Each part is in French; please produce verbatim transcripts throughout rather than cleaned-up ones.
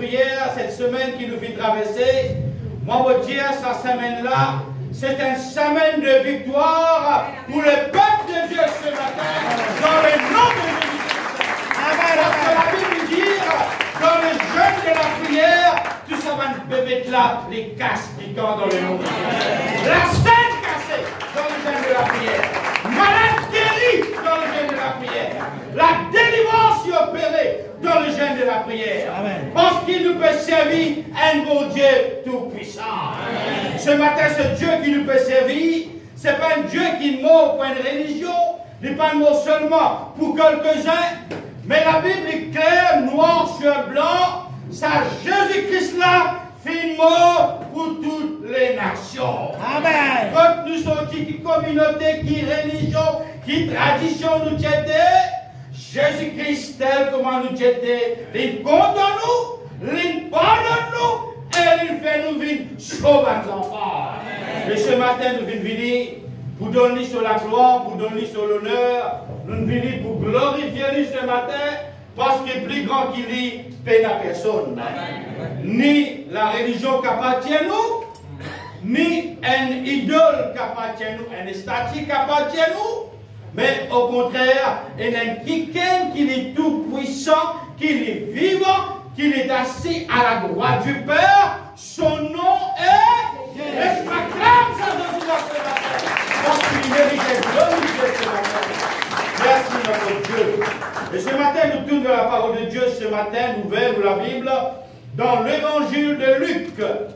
prière, cette semaine qui nous fait traverser, moi, je veux dire, cette semaine-là, c'est une semaine de victoire pour le peuple de Dieu ce matin, dans le nom de Jésus-Christ. Parce que la Bible dit, dans le jeûne de la prière, tout ça va nous mettre là, les casques qui tombent dans le nom de Jésus. La scène cassée dans le jeûne de la prière. Malade guéri dans le jeûne de la prière. La délivrance est opérée dans le jeûne de la prière. Amen. Parce qu'il nous peut servir un bon Dieu tout-puissant. Ce matin, ce Dieu qui nous peut servir, ce n'est pas un Dieu qui mord pour une religion, il n'est pas un mot seulement pour quelques-uns, mais la Bible est claire, noir sur blanc, ça Jésus-Christ-là fait mort pour toutes les nations. Amen. Quand nous sommes qui communauté, qui religion, qui tradition nous étaient, Jésus-Christ tel comment nous étaient, il compte en nous, il pardonne nous, et il fait nous vivre sauver nos enfants. Amen. Et ce matin, nous venons venir pour donner sur la gloire, pour donner sur l'honneur, nous venons pour glorifier lui ce matin, parce qu'il est plus grand qu'il est, peine à personne. Amen. Ni la religion qui appartient à nous, ni un idole qui appartient à nous, un statut qui appartient à nous, mais au contraire, il y a quelqu'un qui est tout puissant, qui est vivant, qui est assis à la droite du Père. Son nom est. Et je m'acclame ça dans ce matin. Parce qu'il mérite de glorifier ce matin. Merci notre Dieu. Et ce matin, nous tournons vers la parole de Dieu. Ce matin, nous ouvrons la Bible dans l'évangile de Luc.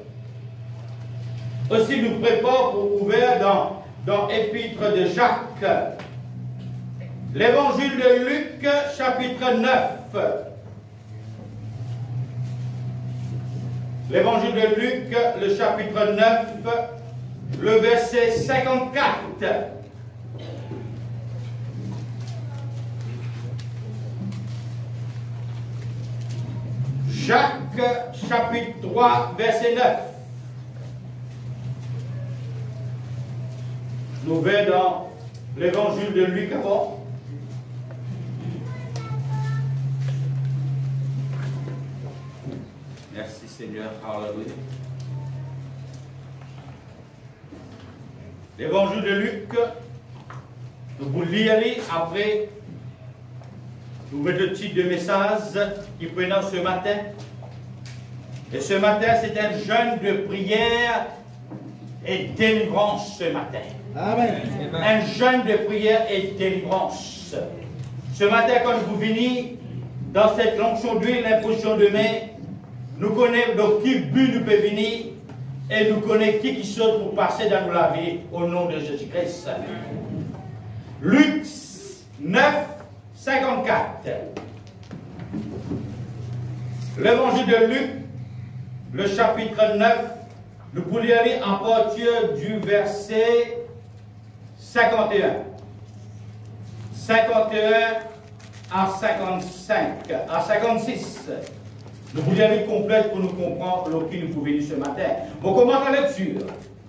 Aussi, nous préparons pour ouvrir dans, dans l'épître de Jacques. L'évangile de Luc, chapitre neuf. L'évangile de Luc, le chapitre neuf, le verset cinquante-quatre. Jacques, chapitre trois, verset neuf. Nous verrons dans l'évangile de Luc avant. Merci Seigneur, hallelujah. L'évangile de Luc, nous vous lirez après, nous mettons le titre de message qui prenons ce matin. Et ce matin, c'est un jeûne de prière et délivrance ce matin. Amen. Un jeûne de prière et délivrance. Ce matin, quand vous venez dans cette onction d'huile, l'imposition de main, nous connaissons donc qui but nous peut venir et nous connaissons qui qui saute pour passer dans la vie au nom de Jésus-Christ. Luc neuf, cinquante-quatre. L'évangile de Luc, le chapitre neuf, nous pouvons aller à partir du verset cinquante et un. cinquante et un à cinquante-cinq, à cinquante-six. Nous voulons aller complète pour nous comprendre ce qui nous pouvait venir ce matin. On commence la lecture.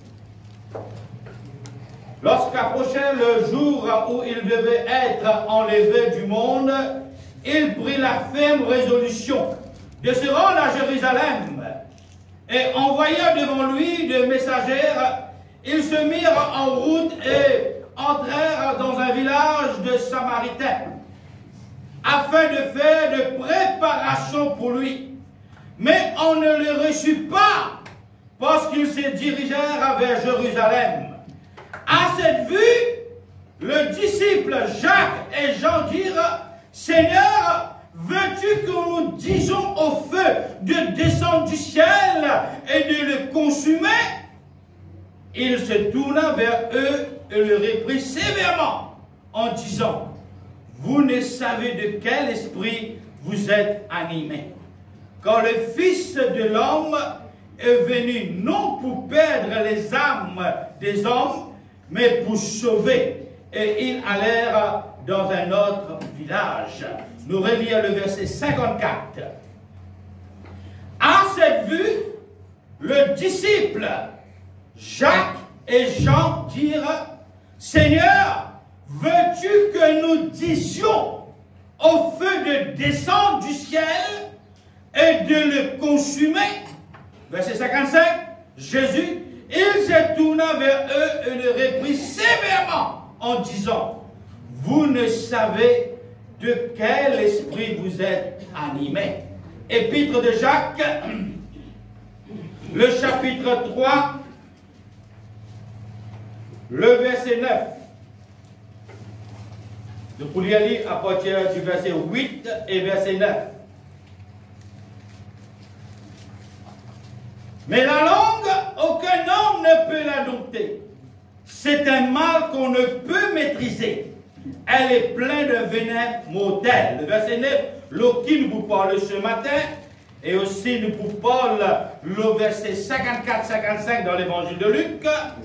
Lorsqu'approchait le jour où il devait être enlevé du monde, il prit la ferme résolution de se rendre à Jérusalem. Et envoyant devant lui des messagères, ils se mirent en route et entrèrent dans un village de Samaritains, afin de faire de préparations pour lui. Mais on ne le reçut pas, parce qu'ils se dirigèrent vers Jérusalem. À cette vue, le disciple Jacques et Jean dirent, « Seigneur, veux-tu que nous disions au feu de descendre du ciel et de le consumer ?» Il se tourna vers eux et le reprit sévèrement en disant, « Vous ne savez de quel esprit vous êtes animés. Quand le Fils de l'homme est venu non pour perdre les âmes des hommes, mais pour sauver. » Et ils allèrent dans un autre village. Nous relisons le verset cinquante-quatre. À cette vue, le disciple Jacques et Jean dirent, « Seigneur, veux-tu que nous disions au feu de descendre du ciel et de le consumer. Verset cinquante-cinq, Jésus, il se tourna vers eux et le reprit sévèrement en disant, vous ne savez de quel esprit vous êtes animés. Épître de Jacques, le chapitre trois, le verset neuf. Vous pouvez lire à partir du verset huit et verset neuf. Mais la langue, aucun homme ne peut la dompter. C'est un mal qu'on ne peut maîtriser. Elle est pleine de venin mortel. Le verset neuf, l'eau qui nous parle ce matin, et aussi nous vous parle le verset cinquante-quatre cinquante-cinq dans l'évangile de Luc.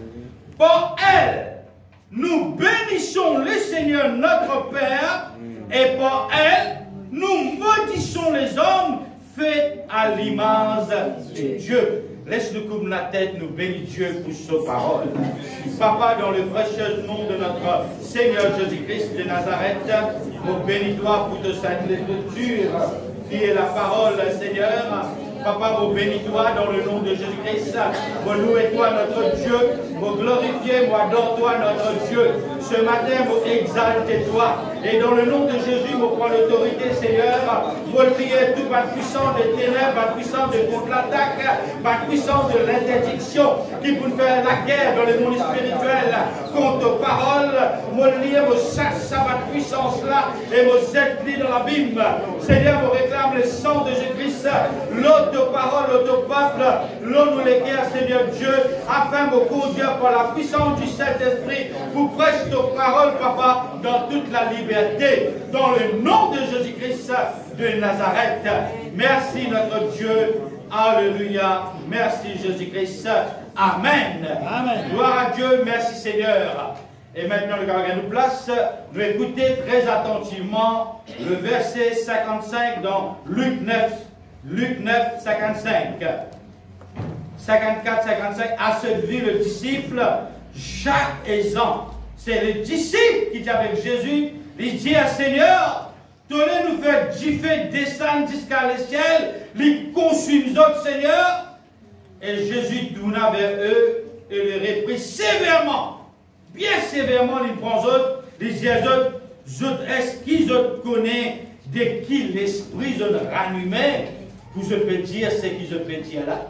Par elle, nous bénissons le Seigneur notre Père, et par elle, nous maudissons les hommes faits à l'image de Dieu. Laisse-nous couvrir la tête, nous bénis Dieu pour sa parole. Papa, dans le précieux nom de notre Seigneur Jésus-Christ de Nazareth, nous bénis-toi pour ta sainte écriture, qui est la parole, Seigneur. Papa, vous bénis-toi dans le nom de Jésus-Christ. Vous louez-toi notre Dieu. Vous glorifiez, moi adore-toi notre Dieu. Ce matin, vous exaltez-toi. Et dans le nom de Jésus, vous prenez l'autorité, Seigneur. Vous liez tout par puissance des ténèbres, par puissance de contre-l'attaque, par puissance de l'interdiction qui peut faire la guerre dans le monde spirituel contre parole. Vous liez vos chasse à votre puissance-là et vous êtes liés dans l'abîme. Seigneur, vous réclame le sang de Jésus-Christ, l'autre parole, l'autre peuple, l'eau nous les guerres, Seigneur Dieu, afin de conduire par la puissance du Saint-Esprit, vous prêchez nos paroles, Papa, dans toute la liberté, dans le nom de Jésus-Christ de Nazareth. Merci notre Dieu. Alléluia. Merci Jésus-Christ. Amen. Amen. Gloire à Dieu. Merci Seigneur. Et maintenant, le gardien nous place, nous écoutez très attentivement le verset cinquante-cinq dans Luc neuf. Luc neuf, cinquante-cinq. cinquante-quatre, cinquante-cinq. À cette vie, le disciple Jacques et Jean. C'est le disciple qui dit avec Jésus, il dit à Seigneur, tenez nous faire gifler, descendre jusqu'à le ciel, les consume autres Seigneur. Et Jésus tourna vers eux et les reprit sévèrement, bien sévèrement, il prend autres, il dit à eux, est-ce qu'ils connaissent de qui l'esprit est ranimé, pour se peut dire ce qu'ils se peut dire là.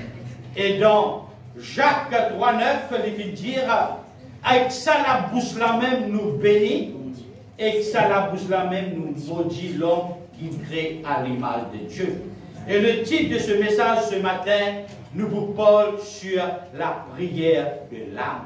Et dans Jacques trois, neuf, il veut dire, avec ça la bouche là même nous bénit, et que ça la bouche là même nous maudit l'homme qui crée à l'image de Dieu. Et le titre de ce message ce matin nous vous parle sur la prière de l'âme.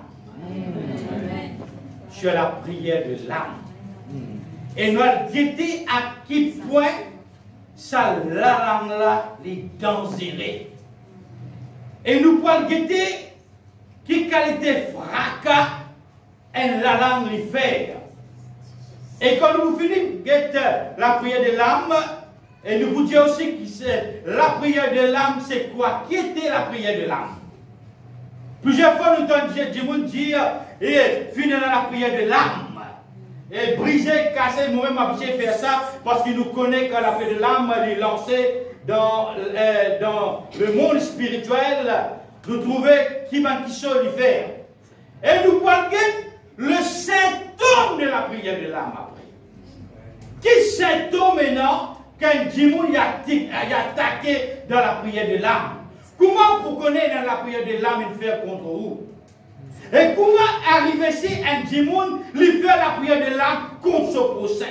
Sur la prière de l'âme. Et nous allons guetter à quel point ça l'âme là est dangereux. Et nous pouvons guetter qui qualité fracas et la langue lui fait. Et quand nous finissons guetter la prière de l'âme, et nous vous disons aussi que c'est la prière de l'âme, c'est quoi? Qui était la prière de l'âme? Plusieurs fois nous entendons dire, et finir dans la prière de l'âme. Et briser, casser, moi-même, obligé de faire ça, parce qu'il nous connaît que la prière de l'âme est lancée dans, euh, dans le monde spirituel. Nous trouvons qui va qui se lui faire. Et nous voyons le symptôme de la prière de l'âme après. Qui symptôme maintenant qu'un démon a attaqué dans la prière de l'âme? Comment vous connaissez dans la prière de l'âme il fait contre vous? Et comment arriver si un démon lui fait la prière de l'âme contre son prochain?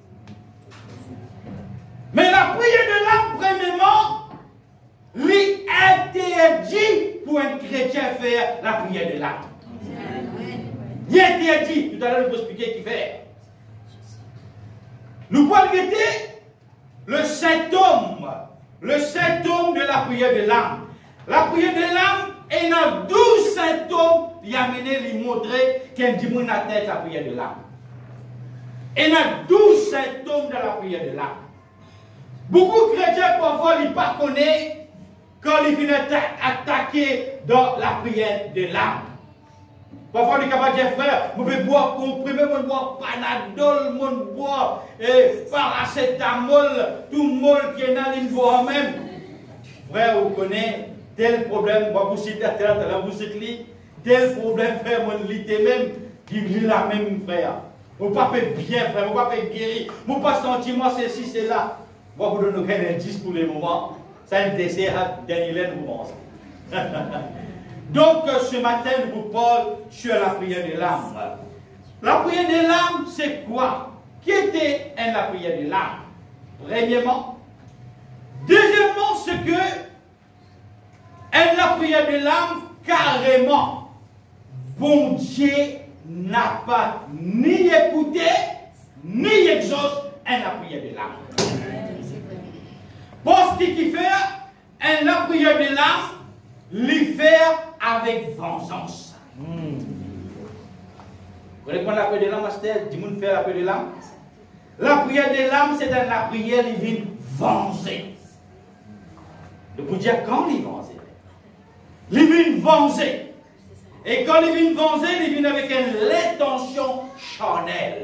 Mais la prière de l'âme, premièrement, lui interdit pour un chrétien faire la prière de l'âme. Il interdit. Tout à l'heure, je vous expliquer qui fait. Nous pouvons regarder le symptôme, le symptôme de la prière de l'âme. La prière de l'âme, il y a douze symptômes qui amènent lui montrer qu'un démon a tête la prière de l'âme. Il y a douze symptômes de la prière de l'âme. Beaucoup de chrétiens parfois ne pas connaissent quand ils viennent attaquer dans la prière de l'âme. Parfois, on est capable de dire, frère, je peux boire comprimé, je peux boire Panadol, je peux boire eh, paracétamol, tout le monde qui est dans l'île même. Frère, vous connaissez tel problème, vous citez vous citez tel problème, frère, mon lit même, qui vit la même, frère. Vous ne pouvez pas bien, frère, vous ne pouvez pas guérir, vous ne pouvez pas sentir, moi, c'est ci, c'est là. Moi, vous donnez un indice pour le moment. Ça, un dessert, Daniel, vous pensez. Donc, ce matin, je vous parle sur la prière des larmes. La prière des larmes, c'est quoi? Qui était un, la prière des larmes? Premièrement. Deuxièmement, c'est que un, la prière des larmes, carrément, bon Dieu n'a pas ni écouté, ni exaucé un, la prière des larmes. Parce qu'il fait un, la prière des larmes, lui faire avec vengeance. Mm. Vous connaissez la prière des larmes, Master? Dis-moi faire la prière des larmes. La prière des larmes, c'est dans la prière, il vient venger. De vous dire quand il venge. Il vient venger. Et quand il vient venger, il vient avec une intention charnelle.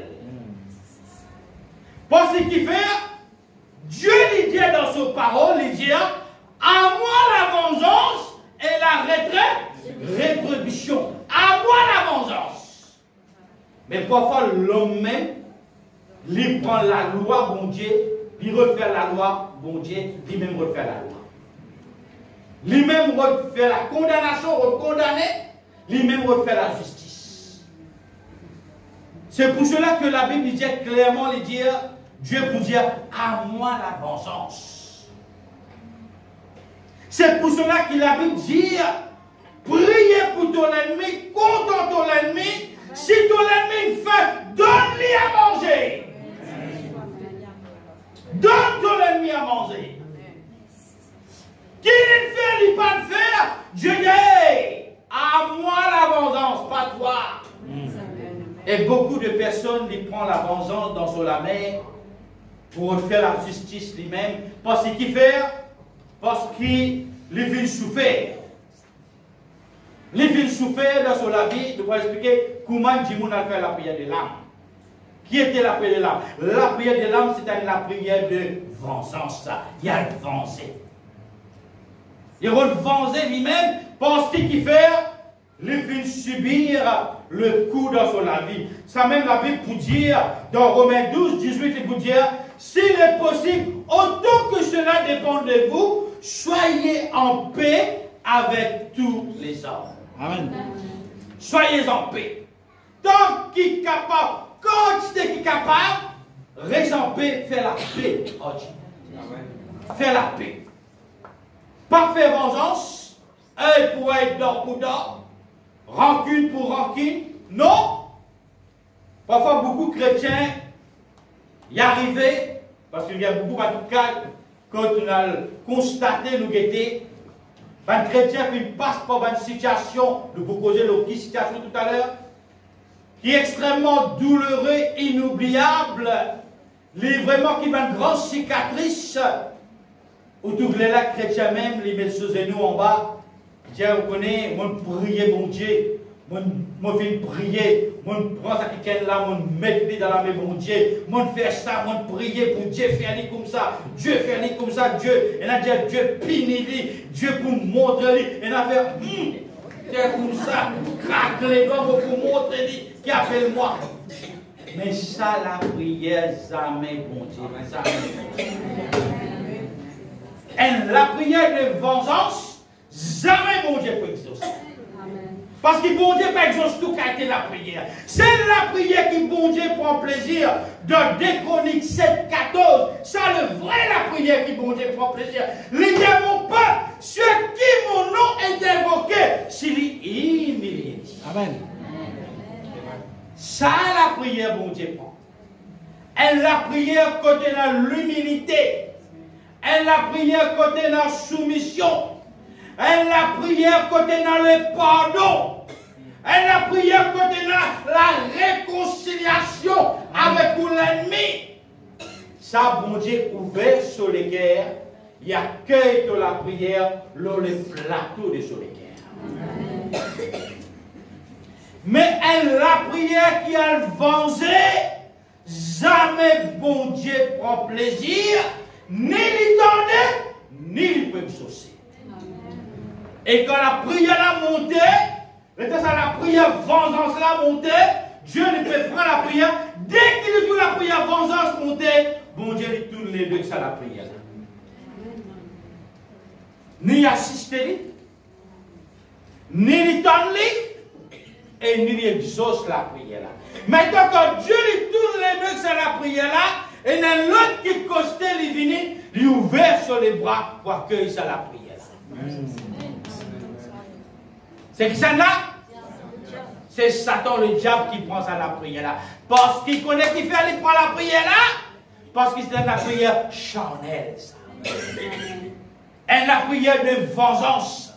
Parce qu'il fait, Dieu lui dit dans sa parole, il dit, à moi la vengeance et la retraite, rétribution. À moi la vengeance. Mais parfois l'homme même, il prend la loi, bon Dieu, il refait la loi, bon Dieu, lui-même refait la loi. Lui-même refait la condamnation, recondamné, lui-même refait la justice. C'est pour cela que la Bible dit clairement, il dit, Dieu pour dire, à moi la vengeance. C'est pour cela que la Bible dit, priez pour ton ennemi, contre ton ennemi, si ton ennemi fait, donne-lui à manger. Donne ton ennemi à manger. Qui ne fait, ni pas de faire, Dieu dit, à moi la vengeance, pas toi. Et beaucoup de personnes lui prennent la vengeance dans son la main pour faire la justice lui-même, parce qu'il fait, parce qu'il vient souffrir. Il vient souffrir dans son vie, de pouvoir expliquer comment Jimoun a fait la prière de l'âme. Qui était la prière de l'âme? La prière de l'âme, c'était la prière de vengeance. Il a venger. Il a venger lui-même parce qu'il fait, il vient subir le coup dans son vie. Ça même la Bible pour dire, dans Romains douze, dix-huit, il pour dire, s'il est possible, autant que cela dépend de vous, soyez en paix avec tous les hommes. Amen. Soyez en paix. Tant qu'il est capable, quand tu es capable, reste en paix, fais la paix. Fais la paix. Pas faire vengeance, œil pour œil, dent pour dent, rancune pour rancune. Non. Parfois, beaucoup de chrétiens y arrivaient, parce qu'il y a beaucoup, en tout cas, quand on a constaté, nous guetter, un chrétien qui passe par une situation, nous vous causez l'autre situation tout à l'heure, qui est extrêmement douloureux, inoubliable, les vraiment qui a une grande cicatrice, où tout le là, chrétien même, les met sous nous en bas, dit, vous connaissez, moi prier mon Dieu, moi je prier, moi prends ça quelqu'un là, moi mettre dans la main mon Dieu, moi faire ça, moi prier pour Dieu faire comme ça, Dieu faire comme ça, Dieu, et a dit Dieu punit, Dieu pour montrer, et a fait, hum, c'est comme ça, craque les doigts pour montrer, qui appelle moi. Mais ça, la prière, jamais bon Dieu, jamais. Et la prière de vengeance, jamais bon Dieu peut exaucer. Parce que bon Dieu pas exauce tout qu'a été la prière. C'est la prière qui bon Dieu prend plaisir de deux Chroniques sept, quatorze. C'est le vrai la prière qui bon Dieu prend plaisir. Les dieux mon peuple, ceux qui mon nom est invoqué, s'il est humilié. Amen. Ça la prière bon Dieu prend. Elle la prière côté dans l'humilité. Elle la prière côté dans la soumission. Elle la prière côté dans le pardon. Elle la prière côté dans la réconciliation avec l'ennemi. Ça, bon Dieu, ouvert sur les guerres, il accueille de la prière sur le plateau de sur les guerres. Mais elle, la prière qui a vengé, jamais bon Dieu prend plaisir, ni lui donner, ni lui peut exaucer. Et quand la prière a monté, et quand la prière vengeance a monté, Dieu lui peut prendre la prière. Dès qu'il lui tourne la prière vengeance montée, bon Dieu lui tourne les deux à la prière. Ni assister, ni lui tendre, et ni lui exauce la prière là. Maintenant, quand Dieu lui tourne les deux à la prière là, et dans l'autre qui costait, lui vient, lui ouvert sur les bras pour accueillir ça la prière là. C'est qui ça là? C'est Satan, le diable, qui prend ça la prière là. Parce qu'il connaît qu'il fait, il prend la prière là. Parce qu'il c'est la prière charnelle. Ça. Et la prière de vengeance.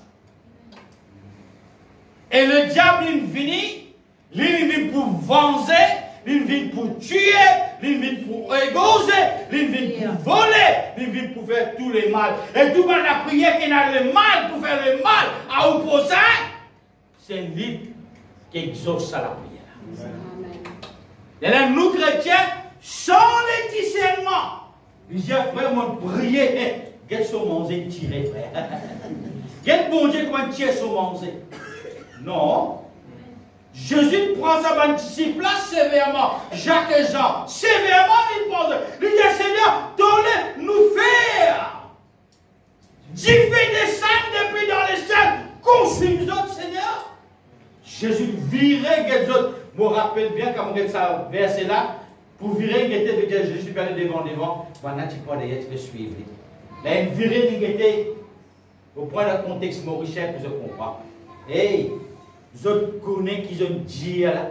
Et le diable, il vient, il vient pour venger, il vient pour tuer, il vient pour égorger, il vient pour voler, il vient pour faire tous les mal. Et tout le monde, la prière qui a le mal, pour faire le mal à opposer, c'est lui qui exauce à la prière. Et là, nous chrétiens, sans les discernements, ils disent, frère, moi, prier, quel sont manger tiré, frère. Quel bon Dieu comment tirer son manger. Non. Jésus prend sa bonne disciple là sévèrement. Jacques et Jean, sévèrement, il prend. Il dit, Seigneur, donnez-nous faire. Dieu fait descendre depuis dans les ciels. Consume nous autres, Seigneur. Jésus virait les autres. Je me rappelle bien quand on regarde ça verset là, pour virer, il était de Jésus aller devant, devant. Maintenant, tu peux derrière, tu peux suivre. Là, il virait, il était. Au point de contexte mauricien, vous comprenez. Hey, vous connaissez qu'ils ont dit là.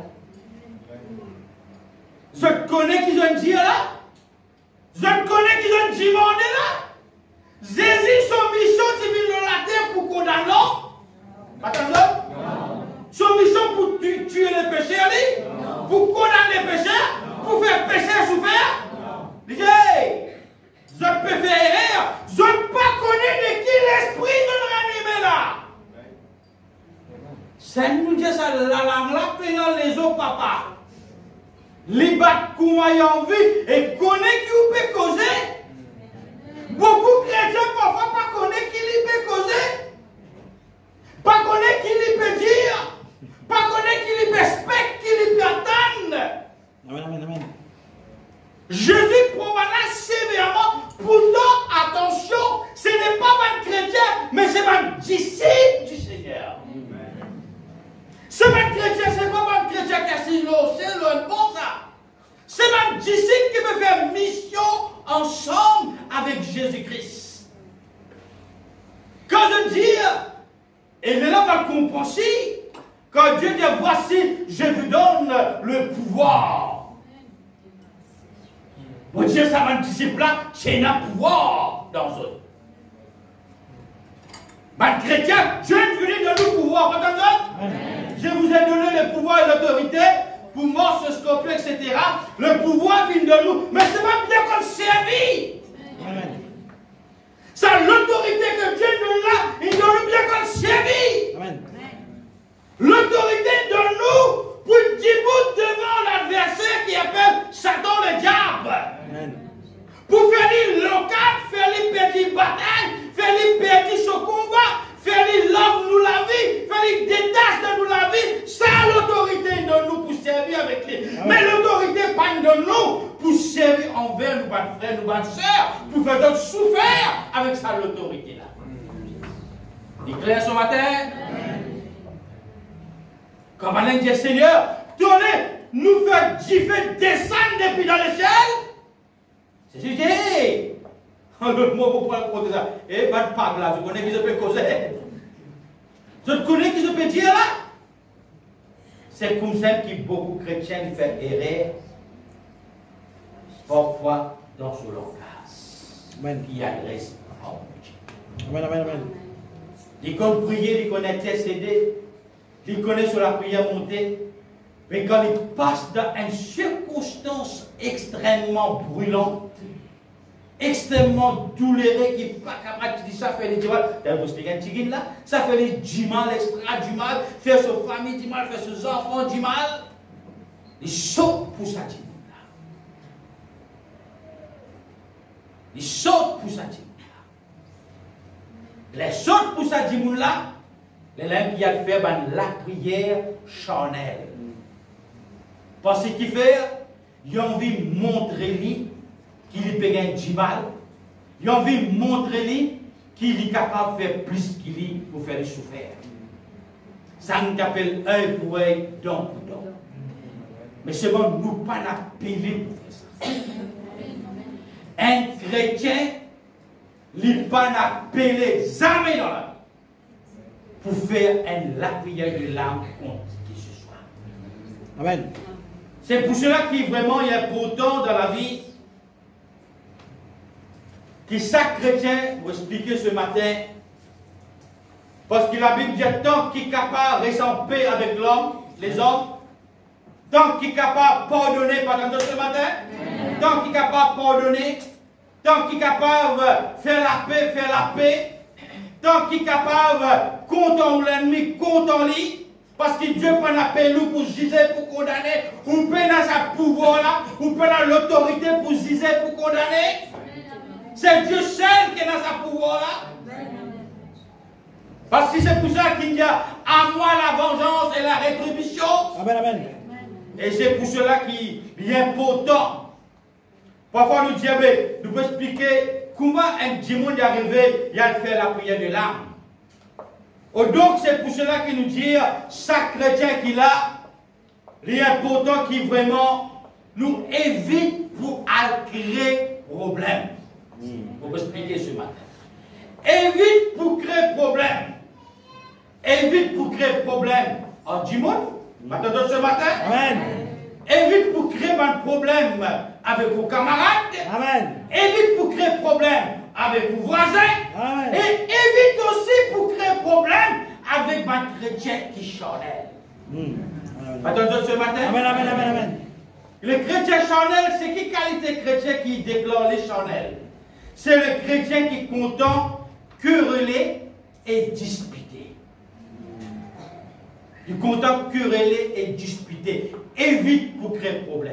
Vous connaissez qu'ils ont dit là. Vous connaissez qu'ils ont dit là. Jésus, son mission, c'est de venir la terre pour condamner l'homme. Attendez. Son mission pour tu, tuer les pécheurs, pour condamner les pécheurs, pour faire pécher souffrir. Il dit, hey, je peux faire erreur, je ne peux pas connaître de qui l'esprit de nous ranimer là. Ça nous dit ça, la langue là, prenant les eaux, papa. Les battre comment ils ont envie et connaître qui vous peut causer. Beaucoup de chrétiens parfois pas connaître qui lui peut causer. Pas connaître qui lui peut dire. Pas connaître qui lui peut respecter, qui lui peut attendre. Amen, amen, amen. Jésus provana sévèrement. Pourtant, attention, ce n'est pas un chrétien, mais c'est un disciple du Seigneur. C'est un chrétien, ce n'est pas un chrétien qui a signé c'est le bon ça. C'est un disciple qui veut faire mission ensemble avec Jésus-Christ. Quand je dis, et là, on va comprendre aussi, quand Dieu dit, voici, je vous donne le pouvoir. Bon Dieu, ça va un disciple là, c'est un pouvoir dans eux. Mais chrétien, Dieu est venu donner le pouvoir. Je vous ai donné le pouvoir et l'autorité pour mort, ce scorpion, et cetera. Le pouvoir vient de nous. Mais c'est pas bien qu'on servit. C'est l'autorité que Dieu donne là, il donne bien qu'on servit. L'autorité de nous pour debout devant l'adversaire qui appelle Satan le diable. Amen. Pour faire les local, faire les petites batailles, faire les petits ce combat, faire les l'homme nous la vie, faire les détaches de nous la vie. C'est l'autorité de nous pour servir avec lui. Amen. Mais l'autorité pas de nous pour servir envers nos frères, nos sœurs, pour faire d'autres souffrir avec ça l'autorité là. Il est clair ce matin? Amen. Comme on dit, Seigneur, donnez, nous faire differ, descendre depuis dans le ciel. C'est juste, hé, le mot pour pouvoir compter ça. Eh, pas de parle là, je connais qui je peux causer. Je connais qui je peux dire là. C'est comme ça que beaucoup de chrétiens font erreur, parfois dans ce langage. Amen. Qui adresse à Dieu. Amen, amen, amen. Ils connaissent prier, ils connaissent intercéder. Il connaît sur la prière montée, mais quand il passe dans une circonstance extrêmement brûlante, extrêmement douloureux, qui n'est pas capable de dire ça, fait du mal. Ça fait du mal, extra du mal, faire sa famille du mal, faire ses enfants du mal. Il saute pour ça, du mal. Il saute pour ça, du mal. Les sautes pour ça, du mal, les gens qui ont fait la prière charnelle. Parce qu'il fait, ils ont envie de montrer lui qu'il peut gagner du mal. Ils ont envie de montrer lui qu'il est capable de faire plus qu'il est pour faire souffrir. Ça nous appelle œil pour œil, dent pour dent. Mais c'est bon, nous ne pas appeler pour faire ça. Un chrétien, il n'est pas appelé jamais dans la vie pour faire un, la prière de l'âme contre qui ce soit. Amen. C'est pour cela qu'il vraiment est important dans la vie que chaque chrétien, vous expliquer ce matin, parce que la Bible dit tant qu'il est capable de rester en paix avec l'homme, les hommes, tant qu'il est capable de pardonner, par exemple ce matin, tant qu'il est capable de pardonner, tant qu'il est capable de faire la paix, faire la paix, tant qu'il est capable de compter l'ennemi, compter lui, parce que Dieu prend la paix nous pour juger, pour condamner, ou peut dans sa pouvoir là, ou peut dans l'autorité pour juger, pour condamner. C'est Dieu seul qui est dans sa pouvoir là. Parce que c'est pour ça qu'il y a à moi la vengeance et la rétribution. Amen, amen. Et c'est pour cela qu'il est important. Parfois nous disons, nous pouvons expliquer comment un démon est arrivé, il a fait la prière de l'âme. Oh, donc c'est pour cela qu'il nous dit, chaque chrétien qu'il a, il est important qu'il vraiment nous évite pour créer problème. Pour vous expliquer ce matin. Évite pour créer problème. Évite pour créer problème en du monde. Maintenant ce matin. Amen. Évite pour créer un problème avec vos camarades. Amen. Évite pour créer problème avec vos voisins. Amen. Et évite aussi pour créer problème avec un chrétien qui charnel. Mm. Maintenant ce matin. Amen, amen, amen, amen. Le chrétien charnel, c'est qui qualité chrétien qui déclare les charnels? C'est le chrétien qui est content, querellé et disputé. Il est content, querellé et disputé. Évite pour créer problème.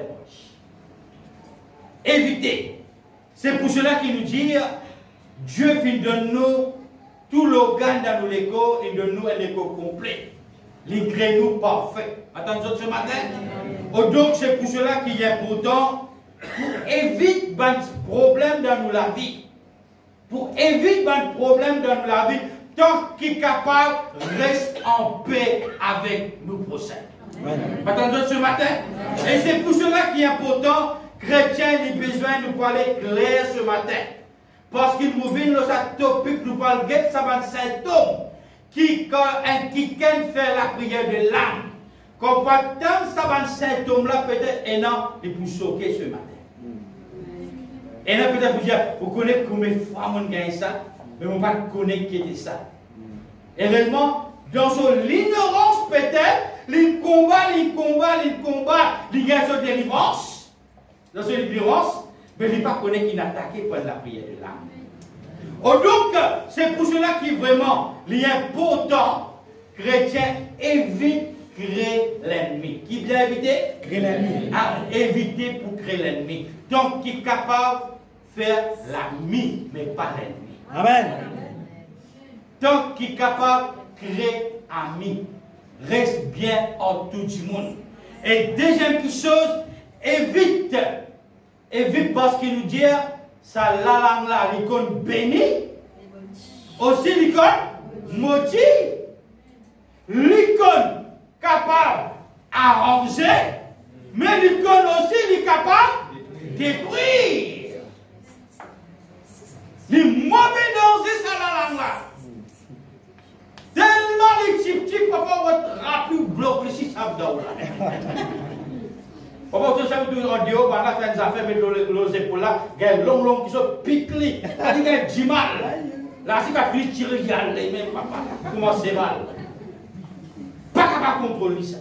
Évitez. C'est pour cela qu'il nous dit, Dieu il donne nous tout l'organe dans nos échos, il donne nous un écho complet. Il crée nous parfait. Attendez ce matin. Oh, donc c'est pour cela qu'il est important pour éviter des problèmes dans nous la vie. Pour éviter des problèmes dans nous la vie, tant qu'il est capable, reste en paix avec nos prochains. Attendez ce matin. Et c'est pour cela qu'il est important, chrétien, il a besoin de parler clair ce matin. Parce qu'il nous vient dans cette topic, nous parlons de ça symptômes qui, quand un qui fait la prière de l'âme. Quand tant ça symptômes-là, peut-être, et non, il peut choquer ce matin. Et là, peut-être, vous dire, vous connaissez combien de fois on gagne ça, mais on ne connaît pas qui était ça. Et réellement, dans son ignorance, peut-être, il combat, il combat, il combat, il gagne son délivrance. Dans son délivrance, mais il ne connaît pas qu'il n'a attaqué par la prière de l'âme. Oh, donc, c'est pour cela qu'il est vraiment important, chrétien, évite créer l'ennemi. Qui vient éviter? Créer l'ennemi. À éviter pour créer l'ennemi. Donc, qui est capable de faire l'ami, mais pas l'ennemi. Amen. Donc, qui est capable de créer ami. Reste bien en tout du monde. Et deuxième chose, évite. Évite parce qu'il nous dit, ça la langue là, l'icône bénie. Aussi l'icône maudit. L'icône capable d'arranger, mais l'icône aussi est capable de détruire. Les mauvais dangers, ça la langue là. Tellement les petits petits, papa, votre rapide bloc ici, ça va là. Papa, vous savez tout en Dieu, on a fait des affaires, mais les épaules là, il y a long long qui sont piqués, il y a du mal. Là, c'est pas fini de tirer, il y a les mêmes, papa. Comment c'est mal? Pas capable de contrôler ça.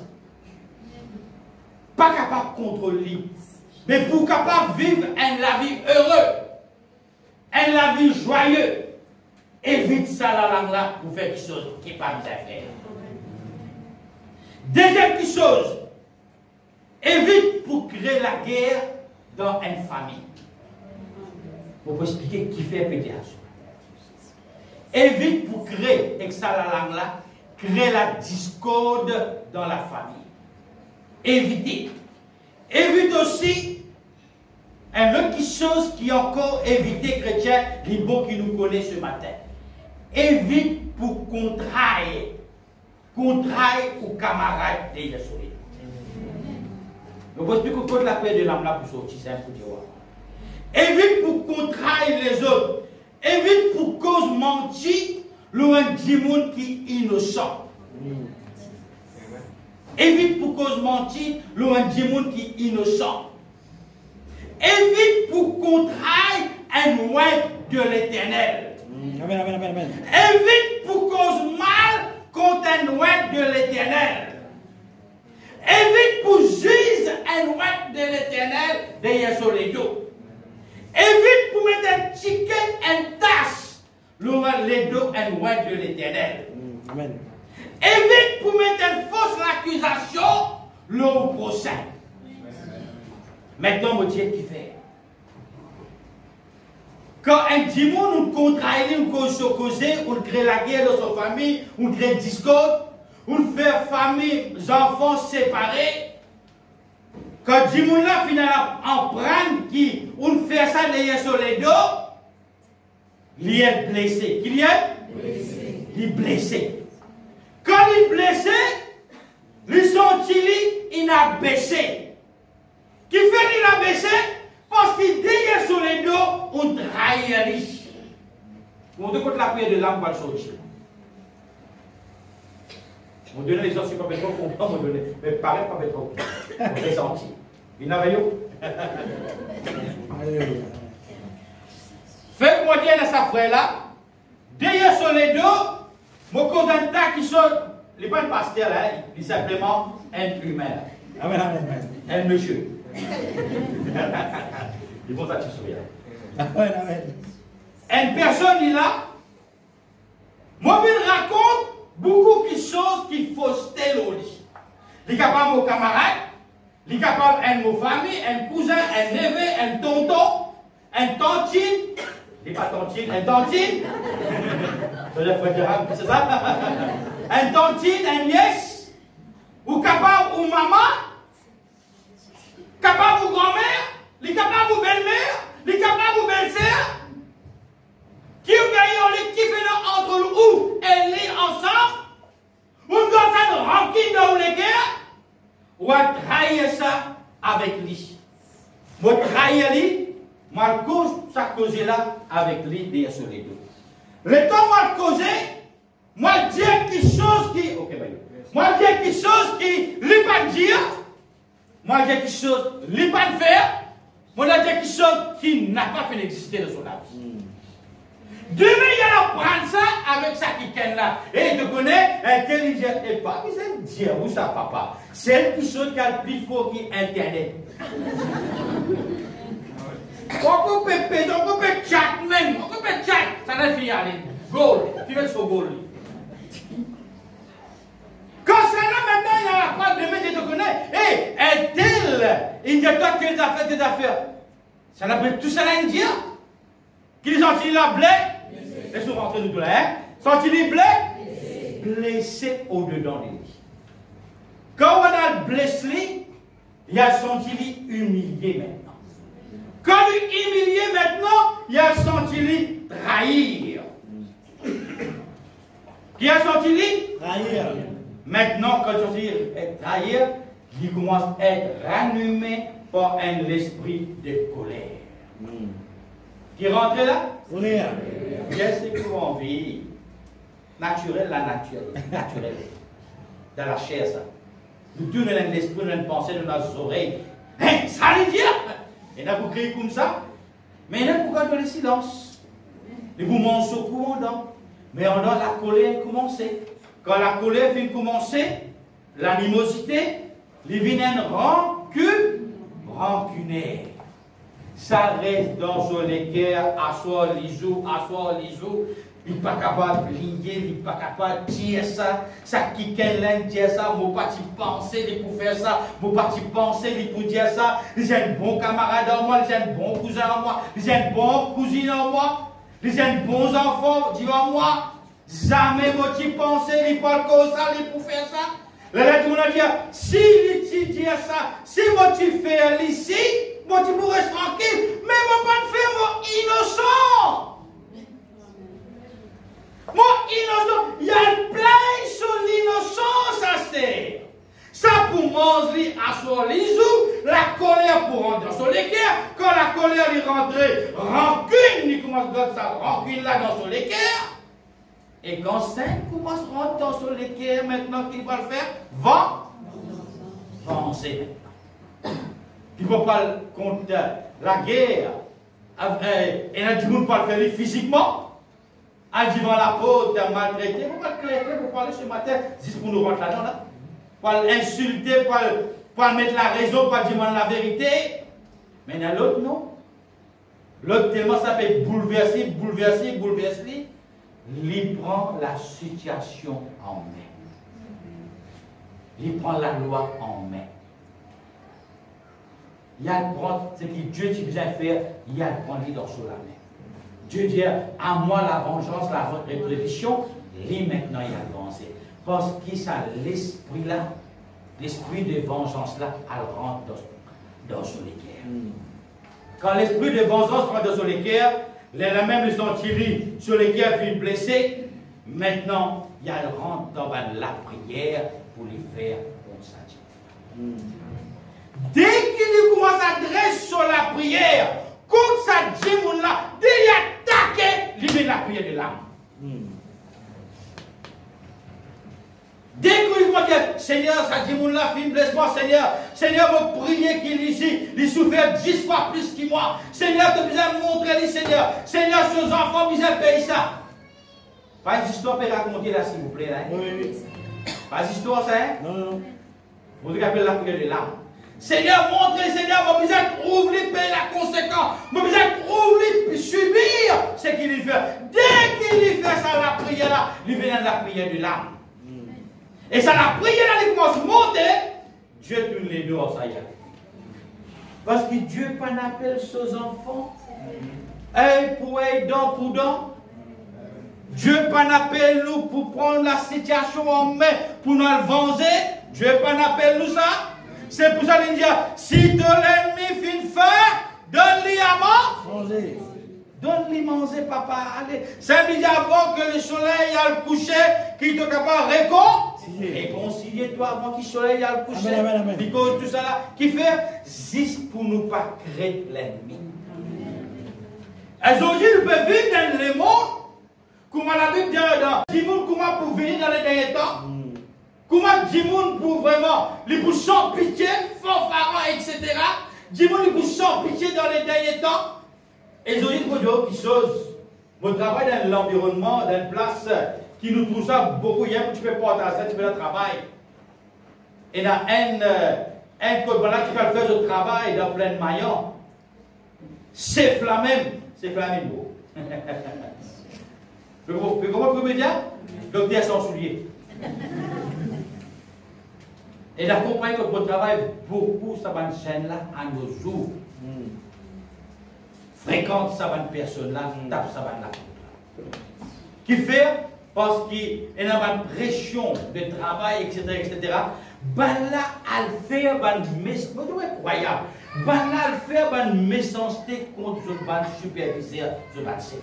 Pas capable de contrôler. Mais pour capable de vivre un la vie heureux, Elle la vie joyeuse. Évite ça la langue là pour faire quelque chose qui n'est pas bien faire. Deuxième petite chose. Évite pour créer la guerre dans une famille. Pour vous expliquer qui fait péter à soi. Évite pour créer, avec ça la langue là, créer la discorde dans la famille. Évitez. Évite aussi une autre chose qui est encore évité, chrétien, les mots qui nous connaissent ce matin. Évite pour contraire. Contraire aux camarades de Jésus. Nous expliquons que la paix de l'âme là pour sortir, c'est un coup de roi. Évite pour contraire les autres. Évite pour cause mentir, loin du monde qui est innocent. Évite pour cause mentir, loin du monde qui est innocent. Évite pour contraire un loin de l'éternel. Amen, amen, amen, amen. Évite pour cause mal contre un loin de l'éternel. Évite pour juger un loin de l'éternel derrière sur les dos. Évite pour mettre un ticket, une tasse, loin les dos un loin de l'éternel. Amen. Évite pour mettre une fausse accusation, le prochain. Maintenant, mon Dieu, qui fait? Quand un démon nous contrarie, nous cause causer, on crée la guerre dans sa famille, on crée discorde, on fait famille, enfants séparés. Quand le démon là finalement en prend, qui, on fait ça derrière sur les dos, il est blessé. Qui est blessé? Il est blessé. Quand il est blessé, le senti, il a baissé. Qui fait qu'il a baissé? Parce qu'il derrière sur les dos, on trahit. On te compte la prière de l'âme pour le sortir. On donne les gens sur pas trop comprendre, on donne, mais pareil pas trop. On fait sentir. Il n'a rien. Faites-moi dire à sa frère là, derrière sur les dos, mon cousin qui sont, il n'est pas un pasteur là, il est simplement un humain. Amen, amen, un monsieur. Ils vont satisfaire. amen, amen. Une personne est là. Moi, je raconte beaucoup de choses qu'il faut stèle au lit. Il est capable de camarade, il est capable de mon famille, un cousin, un neveu, un tonton, un tantine. Il n'est pas tantine, un tantine. C'est ça? Un tantine, un nièce. Ou capable, ou maman. Capable ou grand-mère, les capables ou belle-mère, les capables ou belle-sœur, qui ont gagné, qui fait entre nous, et les ensemble, on doit faire remplir dans les guerres, ou à trahir ça avec lui. Moi, trahir lui, moi, cause ça cause là avec lui, derrière sur les deux. Le temps, moi, causer, moi, dire quelque chose qui, ok, moi, dire quelque chose qui, lui, pas dire. Moi, j'ai quelque chose, il n'est pas de faire. Moi, j'ai quelque chose qui n'a pas fait exister dans son âme. Mm. Demain, il y a à prendre ça avec ça qui est là. Et tu connais, intelligent et pas. Mais c'est dire où ça, papa? C'est quelque chose qui a le plus fort qui Internet. On peut péper, on peut chat même. On peut chat. Ça n'a fini à aller. Goal. Tu veux sur goal. Concernant maintenant, il y a la part demain, je te connais. Hé, un tel, il dit toi, telles affaires, tes affaires. Ça n'a pas tout ça là, Indien. Qui sont-ils là, blé? Laisse-nous rentrer nous tous là, hein? Sont-ils blé? Blessé au-dedans de lui. Quand on a blessé, il a senti humilié maintenant. Quand il est humilié maintenant, il a senti trahir. Qui a senti Trahir. Maintenant, quand on dit trahir, il commence à être ranimé par un esprit de colère. Mm. Qui rentre là? Colère. Qu'est-ce que vous en vie? Naturel, la nature. Naturel. Dans la chair, ça. Nous tournons l'esprit, nous pensée de nos oreilles. Hein, ça veut dire? Et là, vous criez comme ça. Mais là, pourquoi dans le silence? Et vous mangez au courant. Mais on a la colère commencée. Quand la colère vient commencer, l'animosité, les vient rancune, rancunaire. ça reste dans son équerre, asseoir les jours, asseoir les jours. Il n'est pas capable de lier, il n'est pas capable de dire ça. Ça qui quelqu'un dit ça, mon pas penser, il pour faire ça, mon pas penser, il pour dire ça. Il a un bon camarade en moi, il a un bon cousin en moi, il a un bon cousine en moi, il a un bon enfant, dis en moi. Jamais moi tu penser, il parle comme ça, il pour faire ça. Là, là, tout le monde a dit, si il dit ça, si moi tu fais ici, moi tu pourrais rester tranquille, mais moi pas faire moi innocent. Moi, innocent, il y a une plainte sur l'innocence à faire. Ça pour manger à son lisou, la colère pour rentrer dans son équerre. Quand la colère est rentrée, rancune, il commence à donner sa rancune là dans son équerre. Et quand cinq commence à rentrer dans son équerre, maintenant qu'il va le faire, va, avancer maintenant. Il ne va pas contre la guerre. Et là, du monde pas le faire physiquement. En devant la peau d'un maltraité, il ne faut pas le clair, pour parler ce matin, juste pour nous rentrer là-dedans, là. Pour l'insulter, pour, pour mettre la raison, pour demander la vérité. Mais dans l'autre, non. L'autre, tellement ça fait bouleverser, bouleverser, bouleverser, il prend la situation en main. Il prend la loi en main. Il y a le prendre, ce que Dieu tu besoin de faire, il y a le prendre dans sous la main. Dieu dit, à moi la vengeance, la rétribution, lui maintenant il a avancé. Parce que ça, l'esprit là, l'esprit de vengeance là, elle rentre dans, dans son équerre. Mm. Quand l'esprit de vengeance rentre dans son équerre, la même leçon Thierry sur l'équerre fut blessé, maintenant il rentre dans la prière pour lui faire un salut. Mm. Dès qu'il commence à dresser sur la prière, contre sa djimoun là, dès qu'il attaque, il met la prière de l'âme. Mm. Dès qu'il va dire, Seigneur, sa djimoun là, fin blesse-moi, Seigneur, Seigneur, me prier qu'il ici, il souffert dix fois plus que moi. Seigneur, tu as besoin de montrer lui, Seigneur. Seigneur, ses enfants, besoin de payer ça. Pas une histoire pour raconter là, s'il vous plaît. Là, hein? Oui, oui. Pas une histoire, ça, hein? Non, non. Vous appelez la prière de l'âme. Seigneur, montrez, Seigneur, mon besoin de payer la conséquence. Mon besoin de subir ce qu'il fait. Dès qu'il fait ça, la prière là, il vient de la prière de l'âme. Mm. Et ça, la prière là, il commence à monter. Dieu tourne les deux, ça y est. Parce que Dieu pas n'appelle ses enfants. Et pour aider pour dents. Dieu pas n'appelle nous pour prendre la situation en main, pour nous venger. Dieu pas n'appelle nous ça. C'est pour ça qu'il dit, si ton ennemi finit faim, donne-lui à manger. Donne-lui manger, papa. Allez. Ça veut dire avant que le soleil aille le coucher, qu'il soit capable de réconcilier. Réconcilier-toi avant que le soleil aille le coucher. Amen, amen, amen. Puis cause tout ça là, qui fait juste pour nous pas créer l'ennemi. Aujourd'hui, nous pouvons vivre dans le monde, comme la Bible dit dans dix monde, comment pour venir dans les derniers temps. Comment dix monde pour vraiment, les pour sans pitié, fanfarons, et cetera. dix monde pour sans pitié dans les derniers temps. Et aujourd'hui, pour dire quelque chose, mon travail dans l'environnement, dans une place qui nous trouve ça beaucoup, il y a un petit peu porter ça, tu fais le travail. Et dans un, un code voilà qui va faire le travail dans plein maillon. C'est flammable, c'est flammable. Comment vous pouvez me dire? Docteur sans soulier. Et la compagnie que vous travaillez beaucoup, ça va une chaîne là, à nos jours. Mm. Fréquente ça va une personne là, mm. tape ça va là. Qui fait, parce qu'il y a une pression de travail, et cetera, et cetera. Ben là, elle fait une méchanceté, incroyable. Ben là, elle fait une méchanceté contre le superviseur, le chef.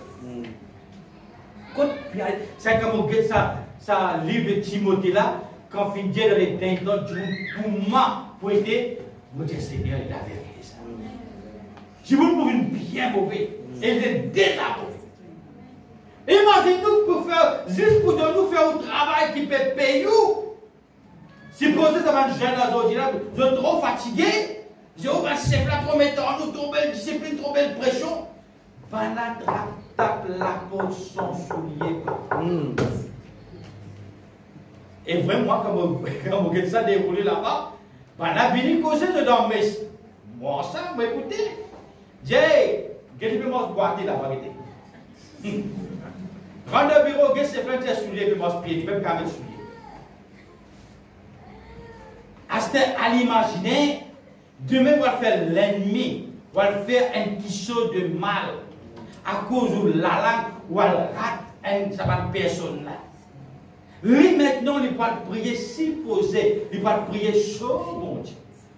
C'est comme on dit ça, ça livre de Timothée là. Quand il dit dans les derniers temps, pour moi, pour aider, je dis Seigneur, il a vérité ça. Si vous pouvez une bien mauvaise, et vous êtes déjà mauvais. Imaginez-nous pour faire, juste pour nous faire un travail qui peut payer. Si vous posez ça va une jeune aujourd'hui là, vous êtes trop fatigué, vous êtes un chef là, trop mettant, nous trop belle discipline, trop belle pression. Va là, tape la peau sans soulier. Mm. Et vraiment, quand vous regardez ça dérouler là-bas, ben là, venez causer dedans. Mais moi, ça, mais écoutez, J'ai, j'ai dit, moi, je boite la vérité. Rentre au bureau, j'ai fait un test soulier, puis moi, je pied, même quand même soulier. À l'imaginer, demain, on va faire l'ennemi, on va faire un petit saut de mal, à cause de la langue, ou à rate une personne là. Lui, maintenant, il va prier si posé, il va prier chaud, mon Dieu.